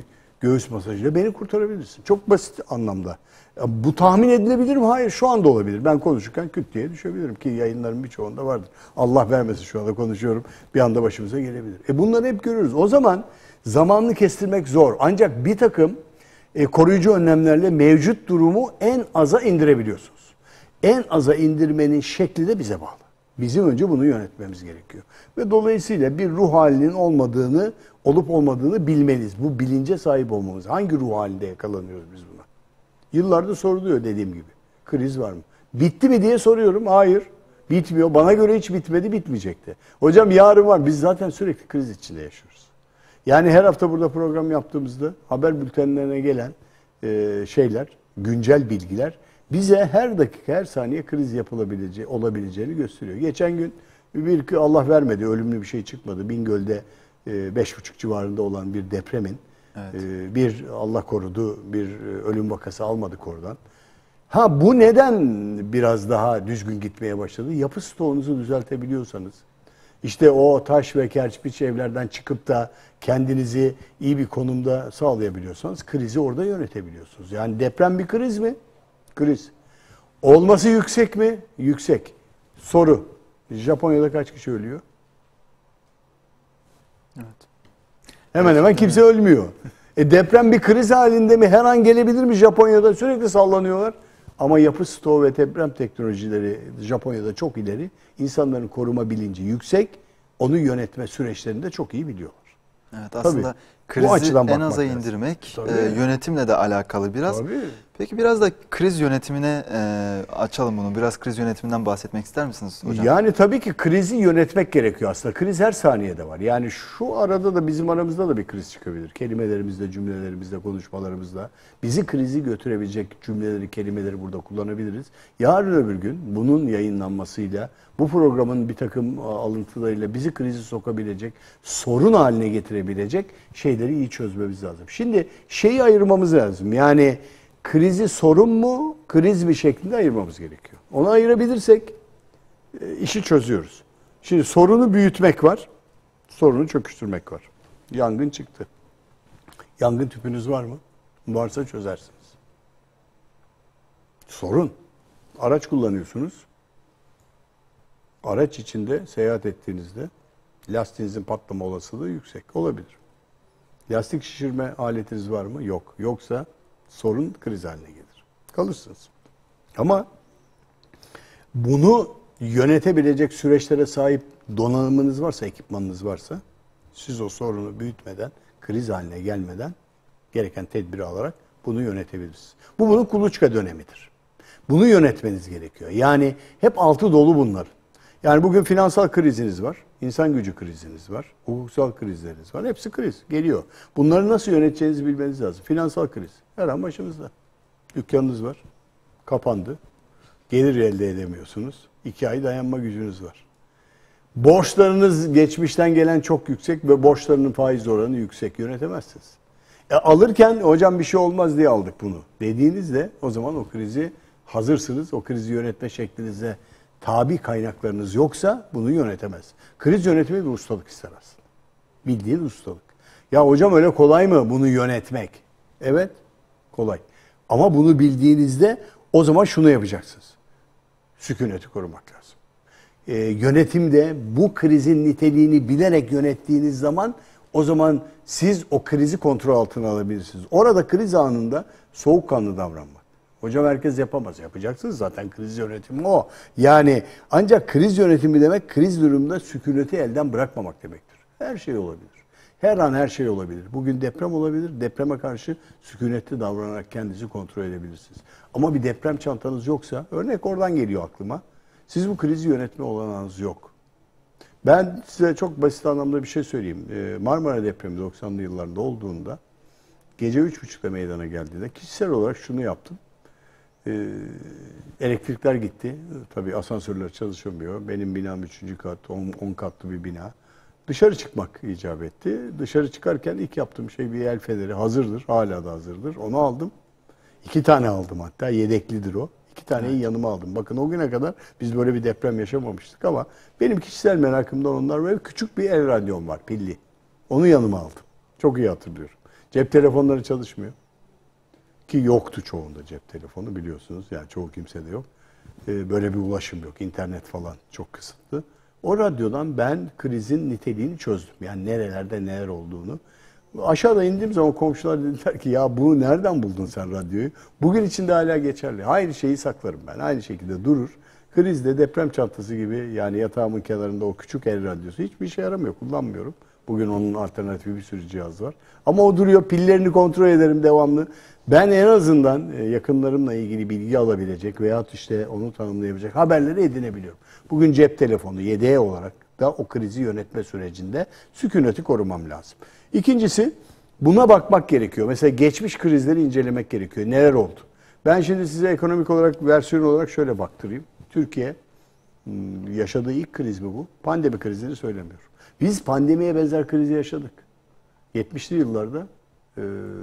göğüs masajıyla beni kurtarabilirsin. Çok basit anlamda. Ya bu tahmin edilebilir mi? Hayır, şu anda olabilir. Ben konuşurken küt diye düşebilirim ki yayınların birçoğunda vardır. Allah vermesin, şu anda konuşuyorum. Bir anda başımıza gelebilir. E bunları hep görürüz. O zaman zamanını kestirmek zor. Ancak bir takım e, koruyucu önlemlerle mevcut durumu en aza indirebiliyorsunuz. En aza indirmenin şekli de bize bağlı. Bizim önce bunu yönetmemiz gerekiyor. Ve dolayısıyla bir ruh halinin olmadığını, olup olmadığını bilmeliyiz. Bu bilince sahip olmamız. Hangi ruh halinde yakalanıyoruz biz buna? Yıllardır soruluyor dediğim gibi. Kriz var mı? Bitti mi diye soruyorum. Hayır. Bitmiyor. Bana göre hiç bitmedi, bitmeyecekti. Hocam yarın var. Biz zaten sürekli kriz içinde yaşıyoruz. Yani her hafta burada program yaptığımızda haber bültenlerine gelen e, şeyler, güncel bilgiler bize her dakika, her saniye kriz yapılabileceği, olabileceğini gösteriyor. Geçen gün bir Allah vermedi, ölümlü bir şey çıkmadı. Bingöl'de e, beş buçuk civarında olan bir depremin evet. e, bir Allah korudu, bir ölüm vakası almadık oradan. Ha bu neden biraz daha düzgün gitmeye başladı? Yapı stoğunuzu düzeltebiliyorsanız, işte o taş ve kerpiç evlerden çıkıp da kendinizi iyi bir konumda sağlayabiliyorsanız krizi orada yönetebiliyorsunuz. Yani deprem bir kriz mi? Kriz. Olması yüksek mi? Yüksek. Soru. Japonya'da kaç kişi ölüyor? Evet. Hemen hemen kimse ölmüyor. E deprem bir kriz halinde mi? Her an gelebilir mi Japonya'da? Sürekli sallanıyorlar. Ama yapı stoğu ve deprem teknolojileri Japonya'da çok ileri. İnsanların koruma bilinci yüksek. Onu yönetme süreçlerini de çok iyi biliyorlar. Evet, aslında Tabii. krizi en aza indirmek e, yönetimle de alakalı biraz. Tabii. Peki biraz da kriz yönetimine e, açalım bunu. Biraz kriz yönetiminden bahsetmek ister misiniz hocam? Yani tabii ki krizi yönetmek gerekiyor aslında. Kriz her saniyede var. Yani şu arada da bizim aramızda da bir kriz çıkabilir. Kelimelerimizde, cümlelerimizde, konuşmalarımızda. Bizi krizi götürebilecek cümleleri, kelimeleri burada kullanabiliriz. Yarın öbür gün bunun yayınlanmasıyla, bu programın bir takım alıntılarıyla bizi krizi sokabilecek, sorun haline getirebilecek şeyleri iyi çözmemiz lazım. Şimdi şeyi ayırmamız lazım. Yani krizi sorun mu, kriz mi şeklinde ayırmamız gerekiyor. Onu ayırabilirsek işi çözüyoruz. Şimdi sorunu büyütmek var, sorunu çöküştürmek var. Yangın çıktı. Yangın tüpünüz var mı? Varsa çözersiniz. Sorun. Araç kullanıyorsunuz. Araç içinde seyahat ettiğinizde lastiğinizin patlama olasılığı yüksek olabilir. Lastik şişirme aletiniz var mı? Yok. Yoksa sorun kriz haline gelir. Kalırsınız. Ama bunu yönetebilecek süreçlere sahip donanımınız varsa, ekipmanınız varsa siz o sorunu büyütmeden, kriz haline gelmeden gereken tedbiri alarak bunu yönetebilirsiniz. Bu bunun kuluçka dönemidir. Bunu yönetmeniz gerekiyor. Yani hep altı dolu bunlar. Yani bugün finansal kriziniz var, insan gücü kriziniz var, hukuksal krizleriniz var. Hepsi kriz geliyor. Bunları nasıl yöneteceğinizi bilmeniz lazım. Finansal kriz her an başımızda. Dükkanınız var, kapandı. Gelir elde edemiyorsunuz. İki ay dayanma gücünüz var. Borçlarınız geçmişten gelen çok yüksek ve borçlarının faiz oranı yüksek. Yönetemezsiniz. E, alırken hocam bir şey olmaz diye aldık bunu dediğinizde o zaman o krizi hazırsınız. O krizi yönetme şeklinize tabi kaynaklarınız yoksa bunu yönetemez. Kriz yönetimi bir ustalık ister aslında. Bildiğin ustalık. Ya hocam öyle kolay mı bunu yönetmek? Evet, kolay. Ama bunu bildiğinizde o zaman şunu yapacaksınız. Sükuneti korumak lazım. Ee, yönetimde bu krizin niteliğini bilerek yönettiğiniz zaman o zaman siz o krizi kontrol altına alabilirsiniz. Orada kriz anında soğukkanlı davranmak. Hocam herkes yapamaz. Yapacaksınız zaten kriz yönetimi o. Yani ancak kriz yönetimi demek kriz durumunda sükuneti elden bırakmamak demektir. Her şey olabilir. Her an her şey olabilir. Bugün deprem olabilir. Depreme karşı sükunetli davranarak kendinizi kontrol edebilirsiniz. Ama bir deprem çantanız yoksa, örnek oradan geliyor aklıma. Siz bu krizi yönetme olanağınız yok. Ben size çok basit anlamda bir şey söyleyeyim. Marmara depremi doksanlı yıllarda olduğunda gece üç buçukta meydana geldiğinde kişisel olarak şunu yaptım. Ee, elektrikler gitti. Tabii asansörler çalışamıyor. Benim binam üçüncü kat, on katlı bir bina. Dışarı çıkmak icap etti. Dışarı çıkarken ilk yaptığım şey bir el feneri. Hazırdır, hala da hazırdır. Onu aldım. İki tane aldım hatta, yedeklidir o. İki taneyi evet. yanıma aldım. Bakın o güne kadar biz böyle bir deprem yaşamamıştık ama benim kişisel merakımdan onlar böyle küçük bir el radyom var, pilli. Onu yanıma aldım. Çok iyi hatırlıyorum. Cep telefonları çalışmıyor. Ki yoktu çoğunda cep telefonu biliyorsunuz. Yani çoğu kimsede yok. Ee, böyle bir ulaşım yok. İnternet falan çok kısıtlı. O radyodan ben krizin niteliğini çözdüm. Yani nerelerde neler olduğunu. Aşağıda indiğim zaman komşular dediler ki ya bu nereden buldun sen radyoyu? Bugün için de hala geçerli. Aynı şeyi saklarım ben. Aynı şekilde durur. Krizde deprem çantası gibi yani yatağımın kenarında o küçük el radyosu hiçbir işe yaramıyor. Kullanmıyorum. Bugün onun alternatifi bir sürü cihaz var. Ama o duruyor. Pillerini kontrol ederim devamlı. Ben en azından yakınlarımla ilgili bilgi alabilecek veyahut işte onu tanımlayabilecek haberleri edinebiliyorum. Bugün cep telefonu yedeği olarak da o krizi yönetme sürecinde sükuneti korumam lazım. İkincisi buna bakmak gerekiyor. Mesela geçmiş krizleri incelemek gerekiyor. Neler oldu? Ben şimdi size ekonomik olarak versiyon olarak şöyle baktırayım. Türkiye yaşadığı ilk kriz mi bu? Pandemi krizini söylemiyorum. Biz pandemiye benzer krizi yaşadık. yetmişli yıllarda e,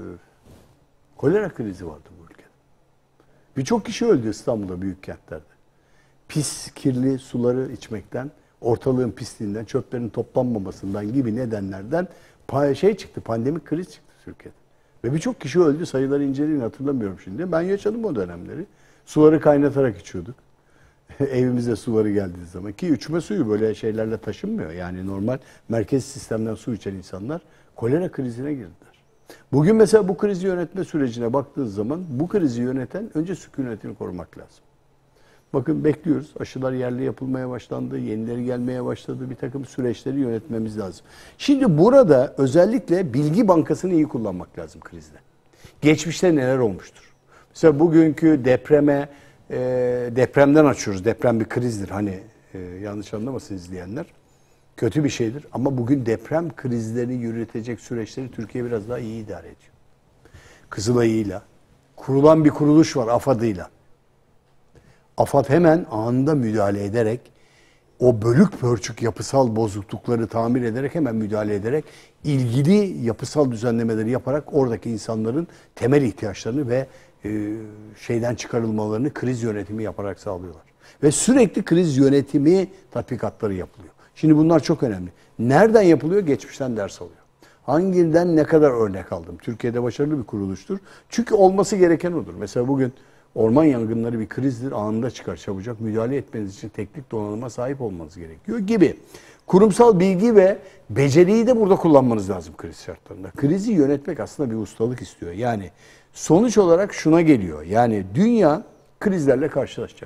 kolera krizi vardı bu ülkede. Birçok kişi öldü İstanbul'da, büyük kentlerde. Pis, kirli suları içmekten, ortalığın pisliğinden, çöplerin toplanmamasından gibi nedenlerden şey çıktı, pandemik kriz çıktı Türkiye'de. Ve birçok kişi öldü, sayıları inceleyin hatırlamıyorum şimdi. Ben yaşadım o dönemleri. Suları kaynatarak içiyorduk. Evimize suları geldiği zaman ki içme suyu böyle şeylerle taşınmıyor. Yani normal merkez sistemden su içen insanlar kolera krizine girdiler. Bugün mesela bu krizi yönetme sürecine baktığınız zaman bu krizi yöneten önce sükunetini korumak lazım. Bakın bekliyoruz. Aşılar yerli yapılmaya başlandı. Yenileri gelmeye başladı. Bir takım süreçleri yönetmemiz lazım. Şimdi burada özellikle bilgi bankasını iyi kullanmak lazım krizde. Geçmişte neler olmuştur? Mesela bugünkü depreme e, depremden açıyoruz. Deprem bir krizdir. Hani e, yanlış anlamasın izleyenler. Kötü bir şeydir. Ama bugün deprem krizlerini yürütecek süreçleri Türkiye biraz daha iyi idare ediyor. Kızılay'ıyla, kurulan bir kuruluş var AFAD'ıyla. AFAD hemen anında müdahale ederek, o bölük pörçük yapısal bozuklukları tamir ederek, hemen müdahale ederek, ilgili yapısal düzenlemeleri yaparak oradaki insanların temel ihtiyaçlarını ve e, şeyden çıkarılmalarını kriz yönetimi yaparak sağlıyorlar. Ve sürekli kriz yönetimi tatbikatları yapılıyor. Şimdi bunlar çok önemli. Nereden yapılıyor? Geçmişten ders alıyor. Hanginden ne kadar örnek aldım? Türkiye'de başarılı bir kuruluştur. Çünkü olması gereken odur. Mesela bugün orman yangınları bir krizdir. Anında çıkar çabucak. Müdahale etmeniz için teknik donanıma sahip olmanız gerekiyor gibi. Kurumsal bilgi ve beceriyi de burada kullanmanız lazım kriz şartlarında. Krizi yönetmek aslında bir ustalık istiyor. Yani sonuç olarak şuna geliyor. Yani dünya krizlerle karşılaşacak.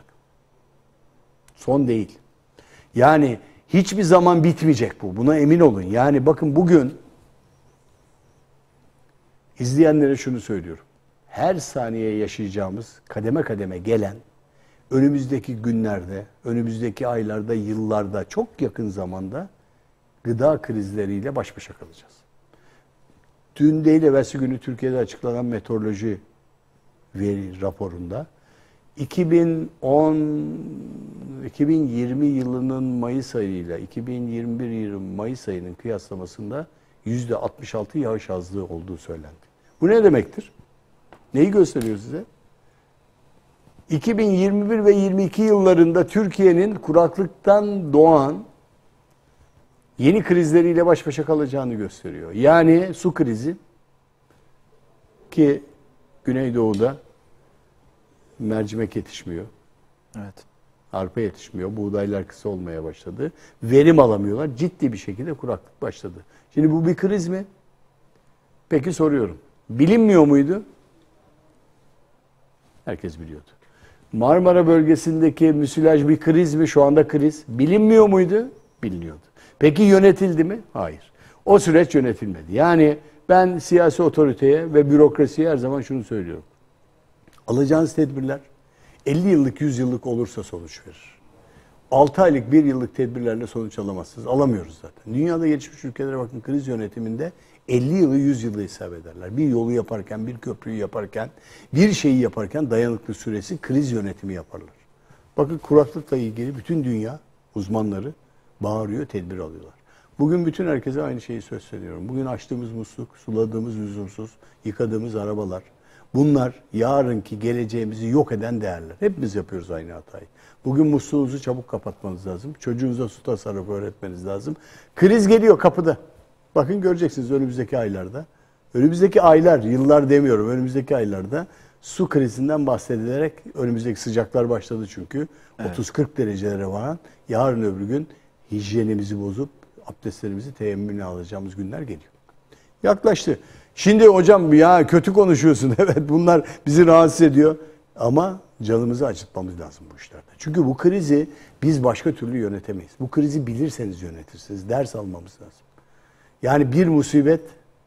Son değil. Yani hiçbir zaman bitmeyecek bu. Buna emin olun. Yani bakın bugün izleyenlere şunu söylüyorum. Her saniye yaşayacağımız kademe kademe gelen önümüzdeki günlerde, önümüzdeki aylarda, yıllarda, çok yakın zamanda gıda krizleriyle baş başa kalacağız. Dün değil evvelsi günü Türkiye'de açıklanan meteoroloji veri raporunda iki bin on iki bin yirmi yılının Mayıs ayıyla iki bin yirmi bir yılının Mayıs ayının kıyaslamasında yüzde altmış altı yağış azlığı olduğu söylendi. Bu ne demektir? Neyi gösteriyor size? iki bin yirmi bir ve yirmi iki yıllarında Türkiye'nin kuraklıktan doğan yeni krizleriyle baş başa kalacağını gösteriyor. Yani su krizi ki Güneydoğu'da mercimek yetişmiyor. Evet. Arpa yetişmiyor. Buğdaylar kısa olmaya başladı. Verim alamıyorlar. Ciddi bir şekilde kuraklık başladı. Şimdi bu bir kriz mi? Peki soruyorum. Bilinmiyor muydu? Herkes biliyordu. Marmara bölgesindeki müsilaj bir kriz mi? Şu anda kriz. Bilinmiyor muydu? Biliniyordu. Peki yönetildi mi? Hayır. O süreç yönetilmedi. Yani ben siyasi otoriteye ve bürokrasiye her zaman şunu söylüyorum. Alacağınız tedbirler elli yıllık, yüz yıllık olursa sonuç verir. altı aylık, bir yıllık tedbirlerle sonuç alamazsınız. Alamıyoruz zaten. Dünyada gelişmiş ülkelere bakın, kriz yönetiminde elli yılı, yüz yılı hesap ederler. Bir yolu yaparken, bir köprüyü yaparken, bir şeyi yaparken dayanıklı süresi kriz yönetimi yaparlar. Bakın kuraklıkla ilgili bütün dünya uzmanları bağırıyor, tedbir alıyorlar. Bugün bütün herkese aynı şeyi söz söylüyorum. Bugün açtığımız musluk, suladığımız lüzumsuz, yıkadığımız arabalar, bunlar yarınki geleceğimizi yok eden değerler. Hepimiz yapıyoruz aynı hatayı. Bugün musluğunuzu çabuk kapatmanız lazım. Çocuğunuza su tasarrufu öğretmeniz lazım. Kriz geliyor kapıda. Bakın göreceksiniz önümüzdeki aylarda. Önümüzdeki aylar, yıllar demiyorum, önümüzdeki aylarda su krizinden bahsedilerek önümüzdeki sıcaklar başladı çünkü. Evet. otuz kırk derecelere varan, yarın öbür gün hijyenimizi bozup abdestlerimizi teyemmümle alacağımız günler geliyor. Yaklaştı. Şimdi hocam ya kötü konuşuyorsun. Evet, bunlar bizi rahatsız ediyor. Ama canımızı acıtmamız lazım bu işlerde. Çünkü bu krizi biz başka türlü yönetemeyiz. Bu krizi bilirseniz yönetirsiniz. Ders almamız lazım. Yani bir musibet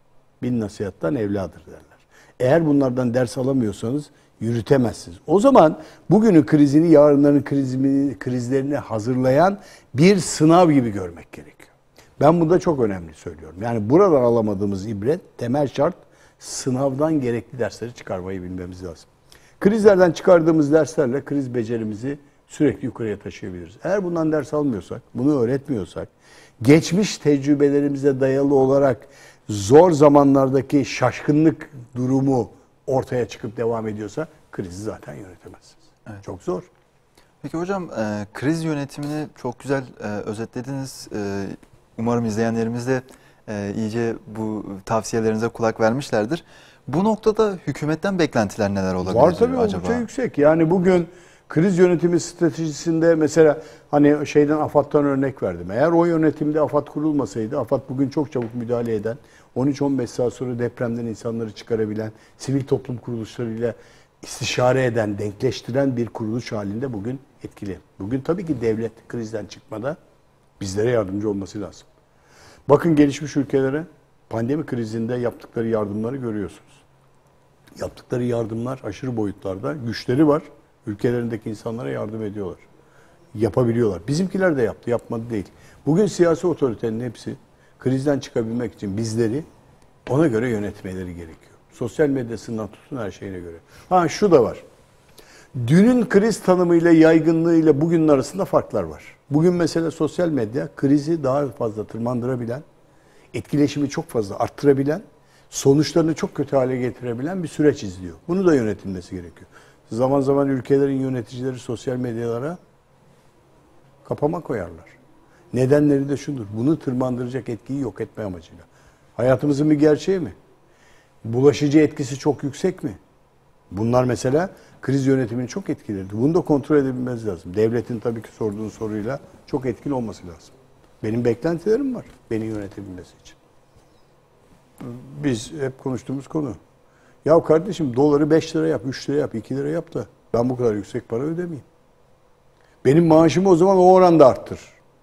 bin nasihattan evladır derler. Eğer bunlardan ders alamıyorsanız yürütemezsiniz. O zaman bugünün krizini yarınların krizini, krizlerini hazırlayan bir sınav gibi görmek gerekiyor. Ben bunu da çok önemli söylüyorum. Yani buradan alamadığımız ibret, temel şart sınavdan gerekli dersleri çıkarmayı bilmemiz lazım. Krizlerden çıkardığımız derslerle kriz becerimizi sürekli yukarıya taşıyabiliriz. Eğer bundan ders almıyorsak, bunu öğretmiyorsak, geçmiş tecrübelerimize dayalı olarak zor zamanlardaki şaşkınlık durumu ortaya çıkıp devam ediyorsa krizi zaten yönetemezsiniz. Evet. Çok zor. Peki hocam, e, kriz yönetimini çok güzel e, özetlediniz. E, umarım izleyenlerimiz de e, iyice bu tavsiyelerinize kulak vermişlerdir. Bu noktada hükümetten beklentiler neler olabilir Var tabii, acaba? oldukça yüksek. Yani bugün kriz yönetimi stratejisinde mesela hani şeyden AFAD'dan örnek verdim. Eğer o yönetimde AFAD kurulmasaydı, AFAD bugün çok çabuk müdahale eden, on üç on beş saat sonra depremden insanları çıkarabilen, sivil toplum kuruluşlarıyla istişare eden, denkleştiren bir kuruluş halinde bugün etkili. Bugün tabii ki devlet krizden çıkmada bizlere yardımcı olması lazım. Bakın gelişmiş ülkelere pandemi krizinde yaptıkları yardımları görüyorsunuz. Yaptıkları yardımlar aşırı boyutlarda, güçleri var. Ülkelerindeki insanlara yardım ediyorlar. Yapabiliyorlar. Bizimkiler de yaptı, yapmadı değil. Bugün siyasi otoritenin hepsi krizden çıkabilmek için bizleri ona göre yönetmeleri gerekiyor. Sosyal medyasından tutun her şeyine göre. Ha şu da var. Dünün kriz tanımıyla, yaygınlığıyla bugünün arasında farklar var. Bugün mesela sosyal medya krizi daha fazla tırmandırabilen, etkileşimi çok fazla arttırabilen, sonuçlarını çok kötü hale getirebilen bir süreç izliyor. Bunu da yönetilmesi gerekiyor. Zaman zaman ülkelerin yöneticileri sosyal medyalara kapama koyarlar. Nedenleri de şudur. Bunu tırmandıracak etkiyi yok etme amacıyla. Hayatımızın bir gerçeği mi? Bulaşıcı etkisi çok yüksek mi? Bunlar mesela kriz yönetimini çok etkiledi. Bunu da kontrol edebilmemiz lazım. Devletin tabii ki sorduğun soruyla çok etkin olması lazım. Benim beklentilerim var beni yönetebilmesi için. Biz hep konuştuğumuz konu. Ya kardeşim doları beş lira yap, üç lira yap, iki lira yap da ben bu kadar yüksek para ödemeyeyim. Benim maaşımı o zaman o oranda arttır.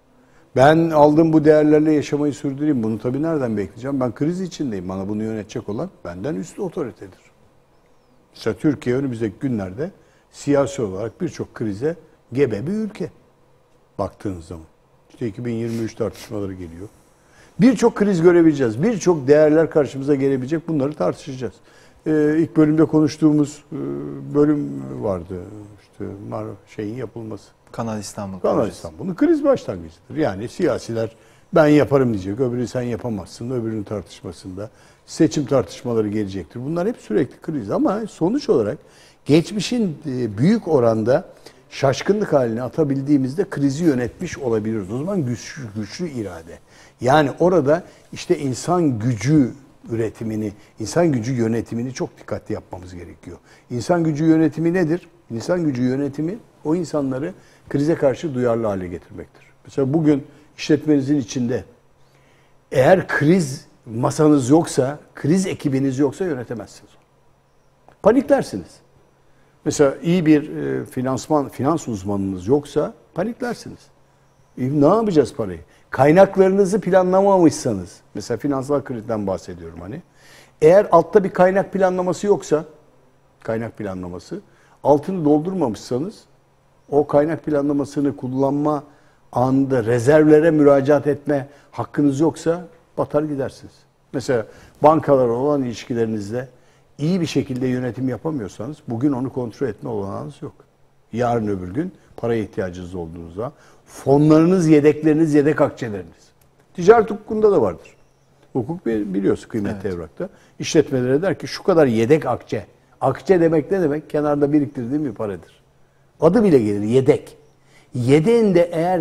Ben aldığım bu değerlerle yaşamayı sürdüreyim. Bunu tabii nereden bekleyeceğim? Ben kriz içindeyim. Bana bunu yönetecek olan benden üst otoritedir. Mesela Türkiye önümüzdeki günlerde siyasi olarak birçok krize gebe bir ülke. Baktığınız zaman. İşte iki bin yirmi üç tartışmaları geliyor. Birçok kriz görebileceğiz. Birçok değerler karşımıza gelebilecek. Bunları tartışacağız. Ee, ilk bölümde konuştuğumuz e, bölüm vardı. İşte Mar şeyin yapılması. Kanal İstanbul. Kanal İstanbul'un kriz başlangıcıdır. Yani siyasiler ben yaparım diyecek. Öbürü sen yapamazsın. Öbürünün tartışmasında seçim tartışmaları gelecektir. Bunlar hep sürekli kriz. Ama sonuç olarak geçmişin büyük oranda şaşkınlık haline atabildiğimizde krizi yönetmiş olabiliriz. O zaman güçlü, güçlü irade. Yani orada işte insan gücü üretimini, insan gücü yönetimini çok dikkatli yapmamız gerekiyor. İnsan gücü yönetimi nedir? İnsan gücü yönetimi o insanları krize karşı duyarlı hale getirmektir. Mesela bugün işletmenizin içinde eğer kriz masanız yoksa, kriz ekibiniz yoksa yönetemezsiniz. Paniklersiniz. Mesela iyi bir e, finansman, finans uzmanınız yoksa paniklersiniz. E, ne yapacağız parayı? Kaynaklarınızı planlamamışsanız, mesela finansal krizden bahsediyorum hani. Eğer altta bir kaynak planlaması yoksa, kaynak planlaması, altını doldurmamışsanız, o kaynak planlamasını kullanma anında rezervlere müracaat etme hakkınız yoksa batar gidersiniz. Mesela bankalarla olan ilişkilerinizde iyi bir şekilde yönetim yapamıyorsanız bugün onu kontrol etme olanağınız yok. Yarın öbür gün paraya ihtiyacınız olduğunuzda fonlarınız, yedekleriniz, yedek akçeleriniz. Ticaret hukukunda da vardır. Hukuk biliyorsun kıymetli evet. Evrakta. İşletmelere der ki şu kadar yedek akçe. Akçe demek ne demek? Kenarda biriktirdiğim bir paradır. Adı bile gelir yedek. Yedeğinde eğer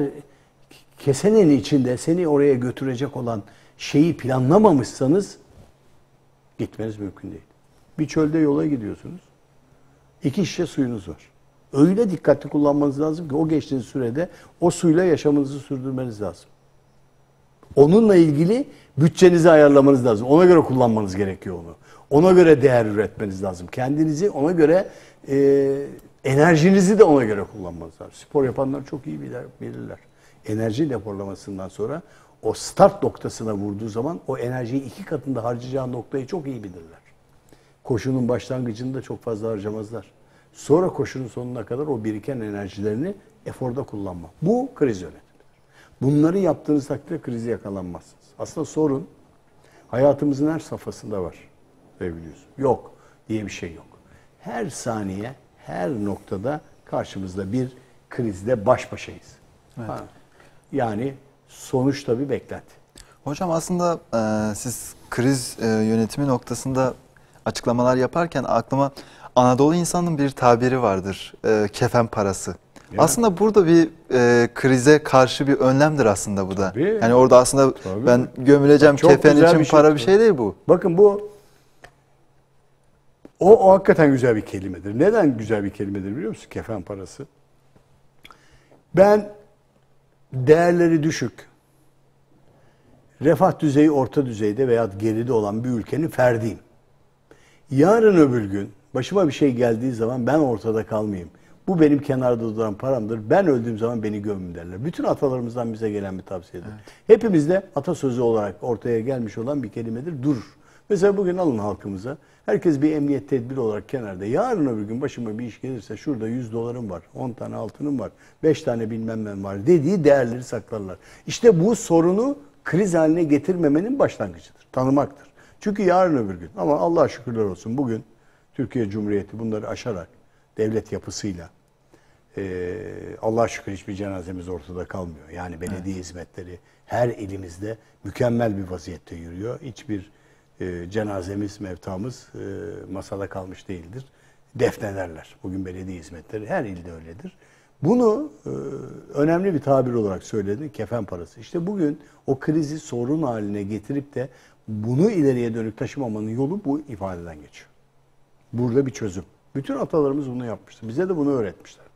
kesenin içinde seni oraya götürecek olan şeyi planlamamışsanız Gitmeniz mümkün değil. Bir çölde yola gidiyorsunuz. İki şişe suyunuz var. Öyle dikkatli kullanmanız lazım ki o geçtiğiniz sürede o suyla yaşamınızı sürdürmeniz lazım. Onunla ilgili bütçenizi ayarlamanız lazım. Ona göre kullanmanız gerekiyor onu. Ona göre değer üretmeniz lazım. Kendinizi ona göre, e, enerjinizi de ona göre kullanmanız lazım. Spor yapanlar çok iyi bilir, bilirler. Enerji depolamasından sonra o start noktasına vurduğu zaman o enerjiyi iki katında harcayacağı noktayı çok iyi bilirler. Koşunun başlangıcında çok fazla harcamazlar. Sonra koşunun sonuna kadar o biriken enerjilerini eforda kullanma. Bu kriz yönetimidir. Bunları yaptığınız takdirde krizi yakalanmazsınız. Aslında sorun hayatımızın her safhasında var. Biliyorsun. Yok diye bir şey yok. Her saniye, her noktada karşımızda bir krizle baş başayız. Evet. Ha. Yani sonuç tabii beklenti. Hocam aslında e, siz kriz e, yönetimi noktasında açıklamalar yaparken aklıma Anadolu insanının bir tabiri vardır. E, kefen parası. Yani. Aslında burada bir e, krize karşı bir önlemdir aslında bu da. Tabii. Yani orada aslında tabii. Ben gömüleceğim çok kefen için bir şey, para bir şey değil bu. Bakın bu o, o hakikaten güzel bir kelimedir. Neden güzel bir kelimedir biliyor musun? Kefen parası. Ben değerleri düşük, refah düzeyi orta düzeyde veya geride olan bir ülkenin ferdiyim. Yarın öbür gün başıma bir şey geldiği zaman ben ortada kalmayayım. Bu benim kenarda duran paramdır. Ben öldüğüm zaman beni gömün derler. Bütün atalarımızdan bize gelen bir tavsiyedir. Evet. Hepimizde atasözü olarak ortaya gelmiş olan bir kelimedir. Dur. Mesela bugün alın halkımıza. Herkes bir emniyet tedbiri olarak kenarda. Yarın öbür gün başıma bir iş gelirse şurada yüz dolarım var, on tane altınım var, beş tane bilmem ne var dediği değerleri saklarlar. İşte bu sorunu kriz haline getirmemenin başlangıcıdır. Tanımaktır. Çünkü yarın öbür gün ama Allah'a şükürler olsun bugün Türkiye Cumhuriyeti bunları aşarak devlet yapısıyla e, Allah'a şükür hiçbir cenazemiz ortada kalmıyor. Yani belediye evet. hizmetleri her elimizde mükemmel bir vaziyette yürüyor. Hiçbir e, cenazemiz, mevtamız e, masada kalmış değildir. Defnederler. Bugün belediye hizmetleri her ilde öyledir. Bunu e, önemli bir tabir olarak söyledi. Kefen parası. İşte bugün o krizi sorun haline getirip de bunu ileriye dönük taşımamanın yolu bu ifadeden geçiyor. Burada bir çözüm. Bütün atalarımız bunu yapmıştır. Bize de bunu öğretmişlerdir.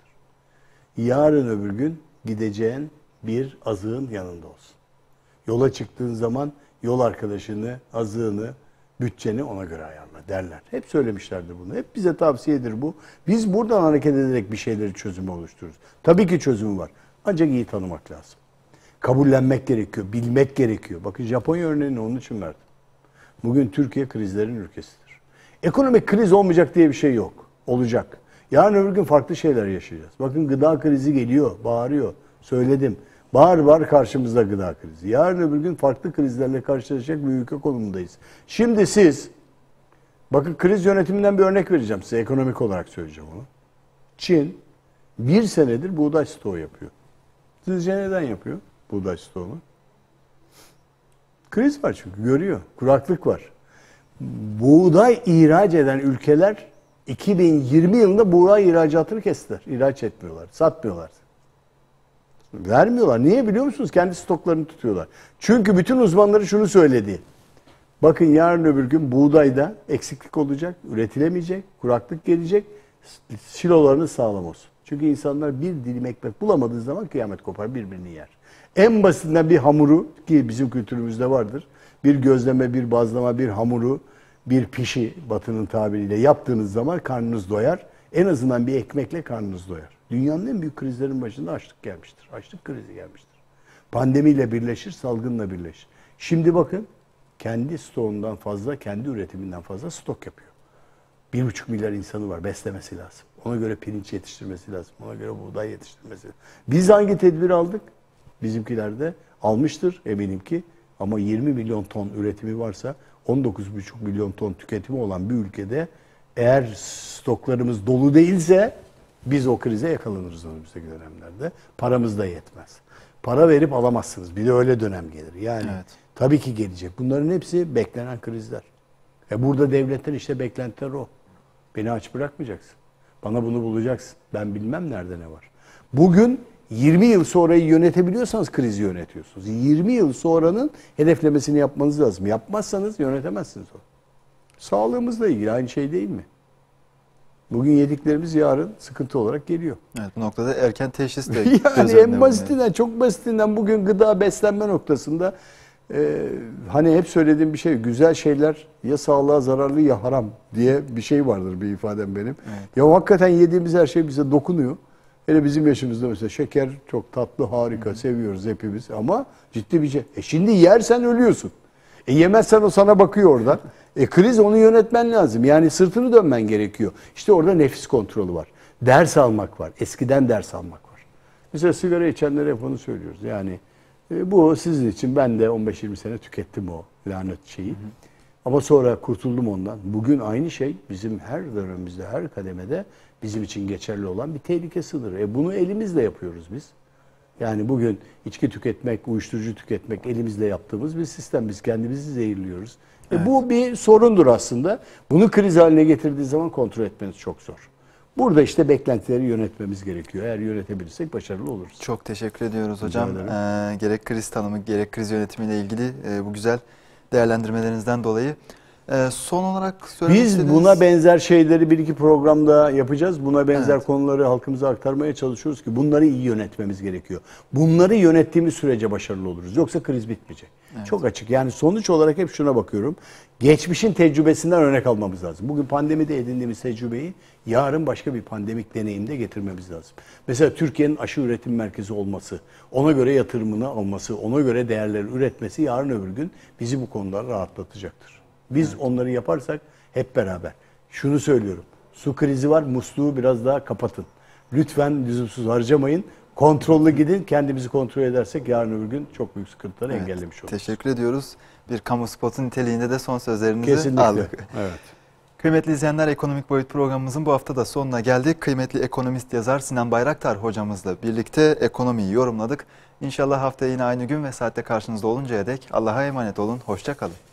Yarın öbür gün gideceğin bir azığın yanında olsun. Yola çıktığın zaman yol arkadaşını, azığını, bütçeni ona göre ayarla derler. Hep söylemişlerdir bunu. Hep bize tavsiyedir bu. Biz buradan hareket ederek bir şeyleri çözümü oluştururuz. Tabii ki çözümü var. Ancak iyi tanımak lazım. Kabullenmek gerekiyor, bilmek gerekiyor. Bakın Japonya örneğini onun için verdim. Bugün Türkiye krizlerin ülkesidir. Ekonomik kriz olmayacak diye bir şey yok. Olacak. Yarın öbür gün farklı şeyler yaşayacağız. Bakın gıda krizi geliyor, bağırıyor. Söyledim. Bağır bağır karşımızda gıda krizi. Yarın öbür gün farklı krizlerle karşılaşacak bir ülke konumundayız. Şimdi siz, bakın kriz yönetiminden bir örnek vereceğim size. Ekonomik olarak söyleyeceğim onu. Çin bir senedir buğday stoğu yapıyor. Sizce neden yapıyor buğday stoğunu? Kriz var çünkü görüyor. Kuraklık var. Buğday ihraç eden ülkeler iki bin yirmi yılında buğday ihracatını kestiler. İhraç etmiyorlar, satmıyorlar. Vermiyorlar. Niye biliyor musunuz? Kendi stoklarını tutuyorlar. Çünkü bütün uzmanları şunu söyledi. Bakın yarın öbür gün buğdayda eksiklik olacak, üretilemeyecek, kuraklık gelecek, silolarınız sağlam olsun. Çünkü insanlar bir dilim ekmek bulamadığı zaman kıyamet kopar, birbirini yer. En basitinden bir hamuru, ki bizim kültürümüzde vardır, bir gözleme, bir bazlama, bir hamuru, bir pişi Batı'nın tabiriyle yaptığınız zaman karnınız doyar. En azından bir ekmekle karnınız doyar. Dünyanın en büyük krizlerin başında açlık gelmiştir. Açlık krizi gelmiştir. Pandemiyle birleşir, salgınla birleşir. Şimdi bakın kendi stoğundan fazla, kendi üretiminden fazla stok yapıyor. Bir buçuk milyar insanı var, beslemesi lazım. Ona göre pirinç yetiştirmesi lazım. Ona göre buğday yetiştirmesi lazım. Biz hangi tedbiri aldık? Bizimkiler de almıştır eminim ki. Ama yirmi milyon ton üretimi varsa on dokuz buçuk milyon ton tüketimi olan bir ülkede eğer stoklarımız dolu değilse biz o krize yakalanırız önümüzdeki dönemlerde. Paramız da yetmez. Para verip alamazsınız. Bir de öyle dönem gelir. Yani evet. Tabii ki gelecek. Bunların hepsi beklenen krizler. E burada devletler işte beklentiler o. Beni aç bırakmayacaksın. Bana bunu bulacaksın. Ben bilmem nerede ne var. Bugün yirmi yıl sonrayı yönetebiliyorsanız krizi yönetiyorsunuz. yirmi yıl sonranın hedeflemesini yapmanız lazım. Yapmazsanız yönetemezsiniz onu. Sağlığımızla ilgili aynı şey değil mi? Bugün yediklerimiz yarın sıkıntı olarak geliyor. Evet, bu noktada erken teşhis de Yani göz önünde en basitinden, çok basitinden bugün gıda beslenme noktasında e, hani hep söylediğim bir şey, güzel şeyler ya sağlığa zararlı ya haram diye bir şey vardır, bir ifadem benim. Evet. Ya hakikaten yediğimiz her şey bize dokunuyor. Hele bizim yaşımızda mesela şeker çok tatlı, harika, seviyoruz hepimiz ama ciddi bir şey. E şimdi yersen ölüyorsun. E yemezsen o sana bakıyor oradan. E kriz, onu yönetmen lazım. Yani sırtını dönmen gerekiyor. İşte orada nefis kontrolü var. Ders almak var. Eskiden ders almak var. Mesela sigara içenlere hep onu söylüyoruz. Yani e, bu sizin için, ben de on beş yirmi sene tükettim o lanet şeyi. Hı hı. Ama sonra kurtuldum ondan. Bugün aynı şey bizim her dönemimizde, her kademede bizim için geçerli olan bir tehlike sınırı. E bunu elimizle yapıyoruz biz. Yani bugün içki tüketmek, uyuşturucu tüketmek elimizle yaptığımız bir sistem. Biz kendimizi zehirliyoruz. Evet. E bu bir sorundur aslında. Bunu kriz haline getirdiği zaman kontrol etmeniz çok zor. Burada işte beklentileri yönetmemiz gerekiyor. Eğer yönetebilirsek başarılı oluruz. Çok teşekkür ediyoruz hocam. Ee, gerek kriz tanımı, gerek kriz yönetimiyle ilgili e, bu güzel değerlendirmelerinizden dolayı. Ee, son olarak söylemek Biz istediğiniz... buna benzer şeyleri bir iki programda yapacağız. Buna benzer Evet. konuları halkımıza aktarmaya çalışıyoruz ki bunları iyi yönetmemiz gerekiyor. Bunları yönettiğimiz sürece başarılı oluruz. Yoksa kriz bitmeyecek. Evet. Çok açık. Yani sonuç olarak hep şuna bakıyorum. Geçmişin tecrübesinden örnek almamız lazım. Bugün pandemide edindiğimiz tecrübeyi yarın başka bir pandemik deneyimde getirmemiz lazım. Mesela Türkiye'nin aşı üretim merkezi olması, ona göre yatırımını alması, ona göre değerleri üretmesi yarın öbür gün bizi bu konuda rahatlatacaktır. Biz evet. onları yaparsak hep beraber. Şunu söylüyorum. Su krizi var, musluğu biraz daha kapatın. Lütfen lüzumsuz harcamayın. Kontrollü gidin. Kendimizi kontrol edersek yarın öbür gün çok büyük sıkıntıları evet. engellemiş oluruz. Teşekkür ediyoruz. Bir kamu spotu niteliğinde de son sözlerinizi Kesinlikle. aldık. Evet. Kıymetli izleyenler, Ekonomik Boyut programımızın bu hafta da sonuna geldik. Kıymetli ekonomist yazar Sinan Bayraktar hocamızla birlikte ekonomiyi yorumladık. İnşallah haftaya yine aynı gün ve saatte karşınızda oluncaya dek Allah'a emanet olun. Hoşça kalın.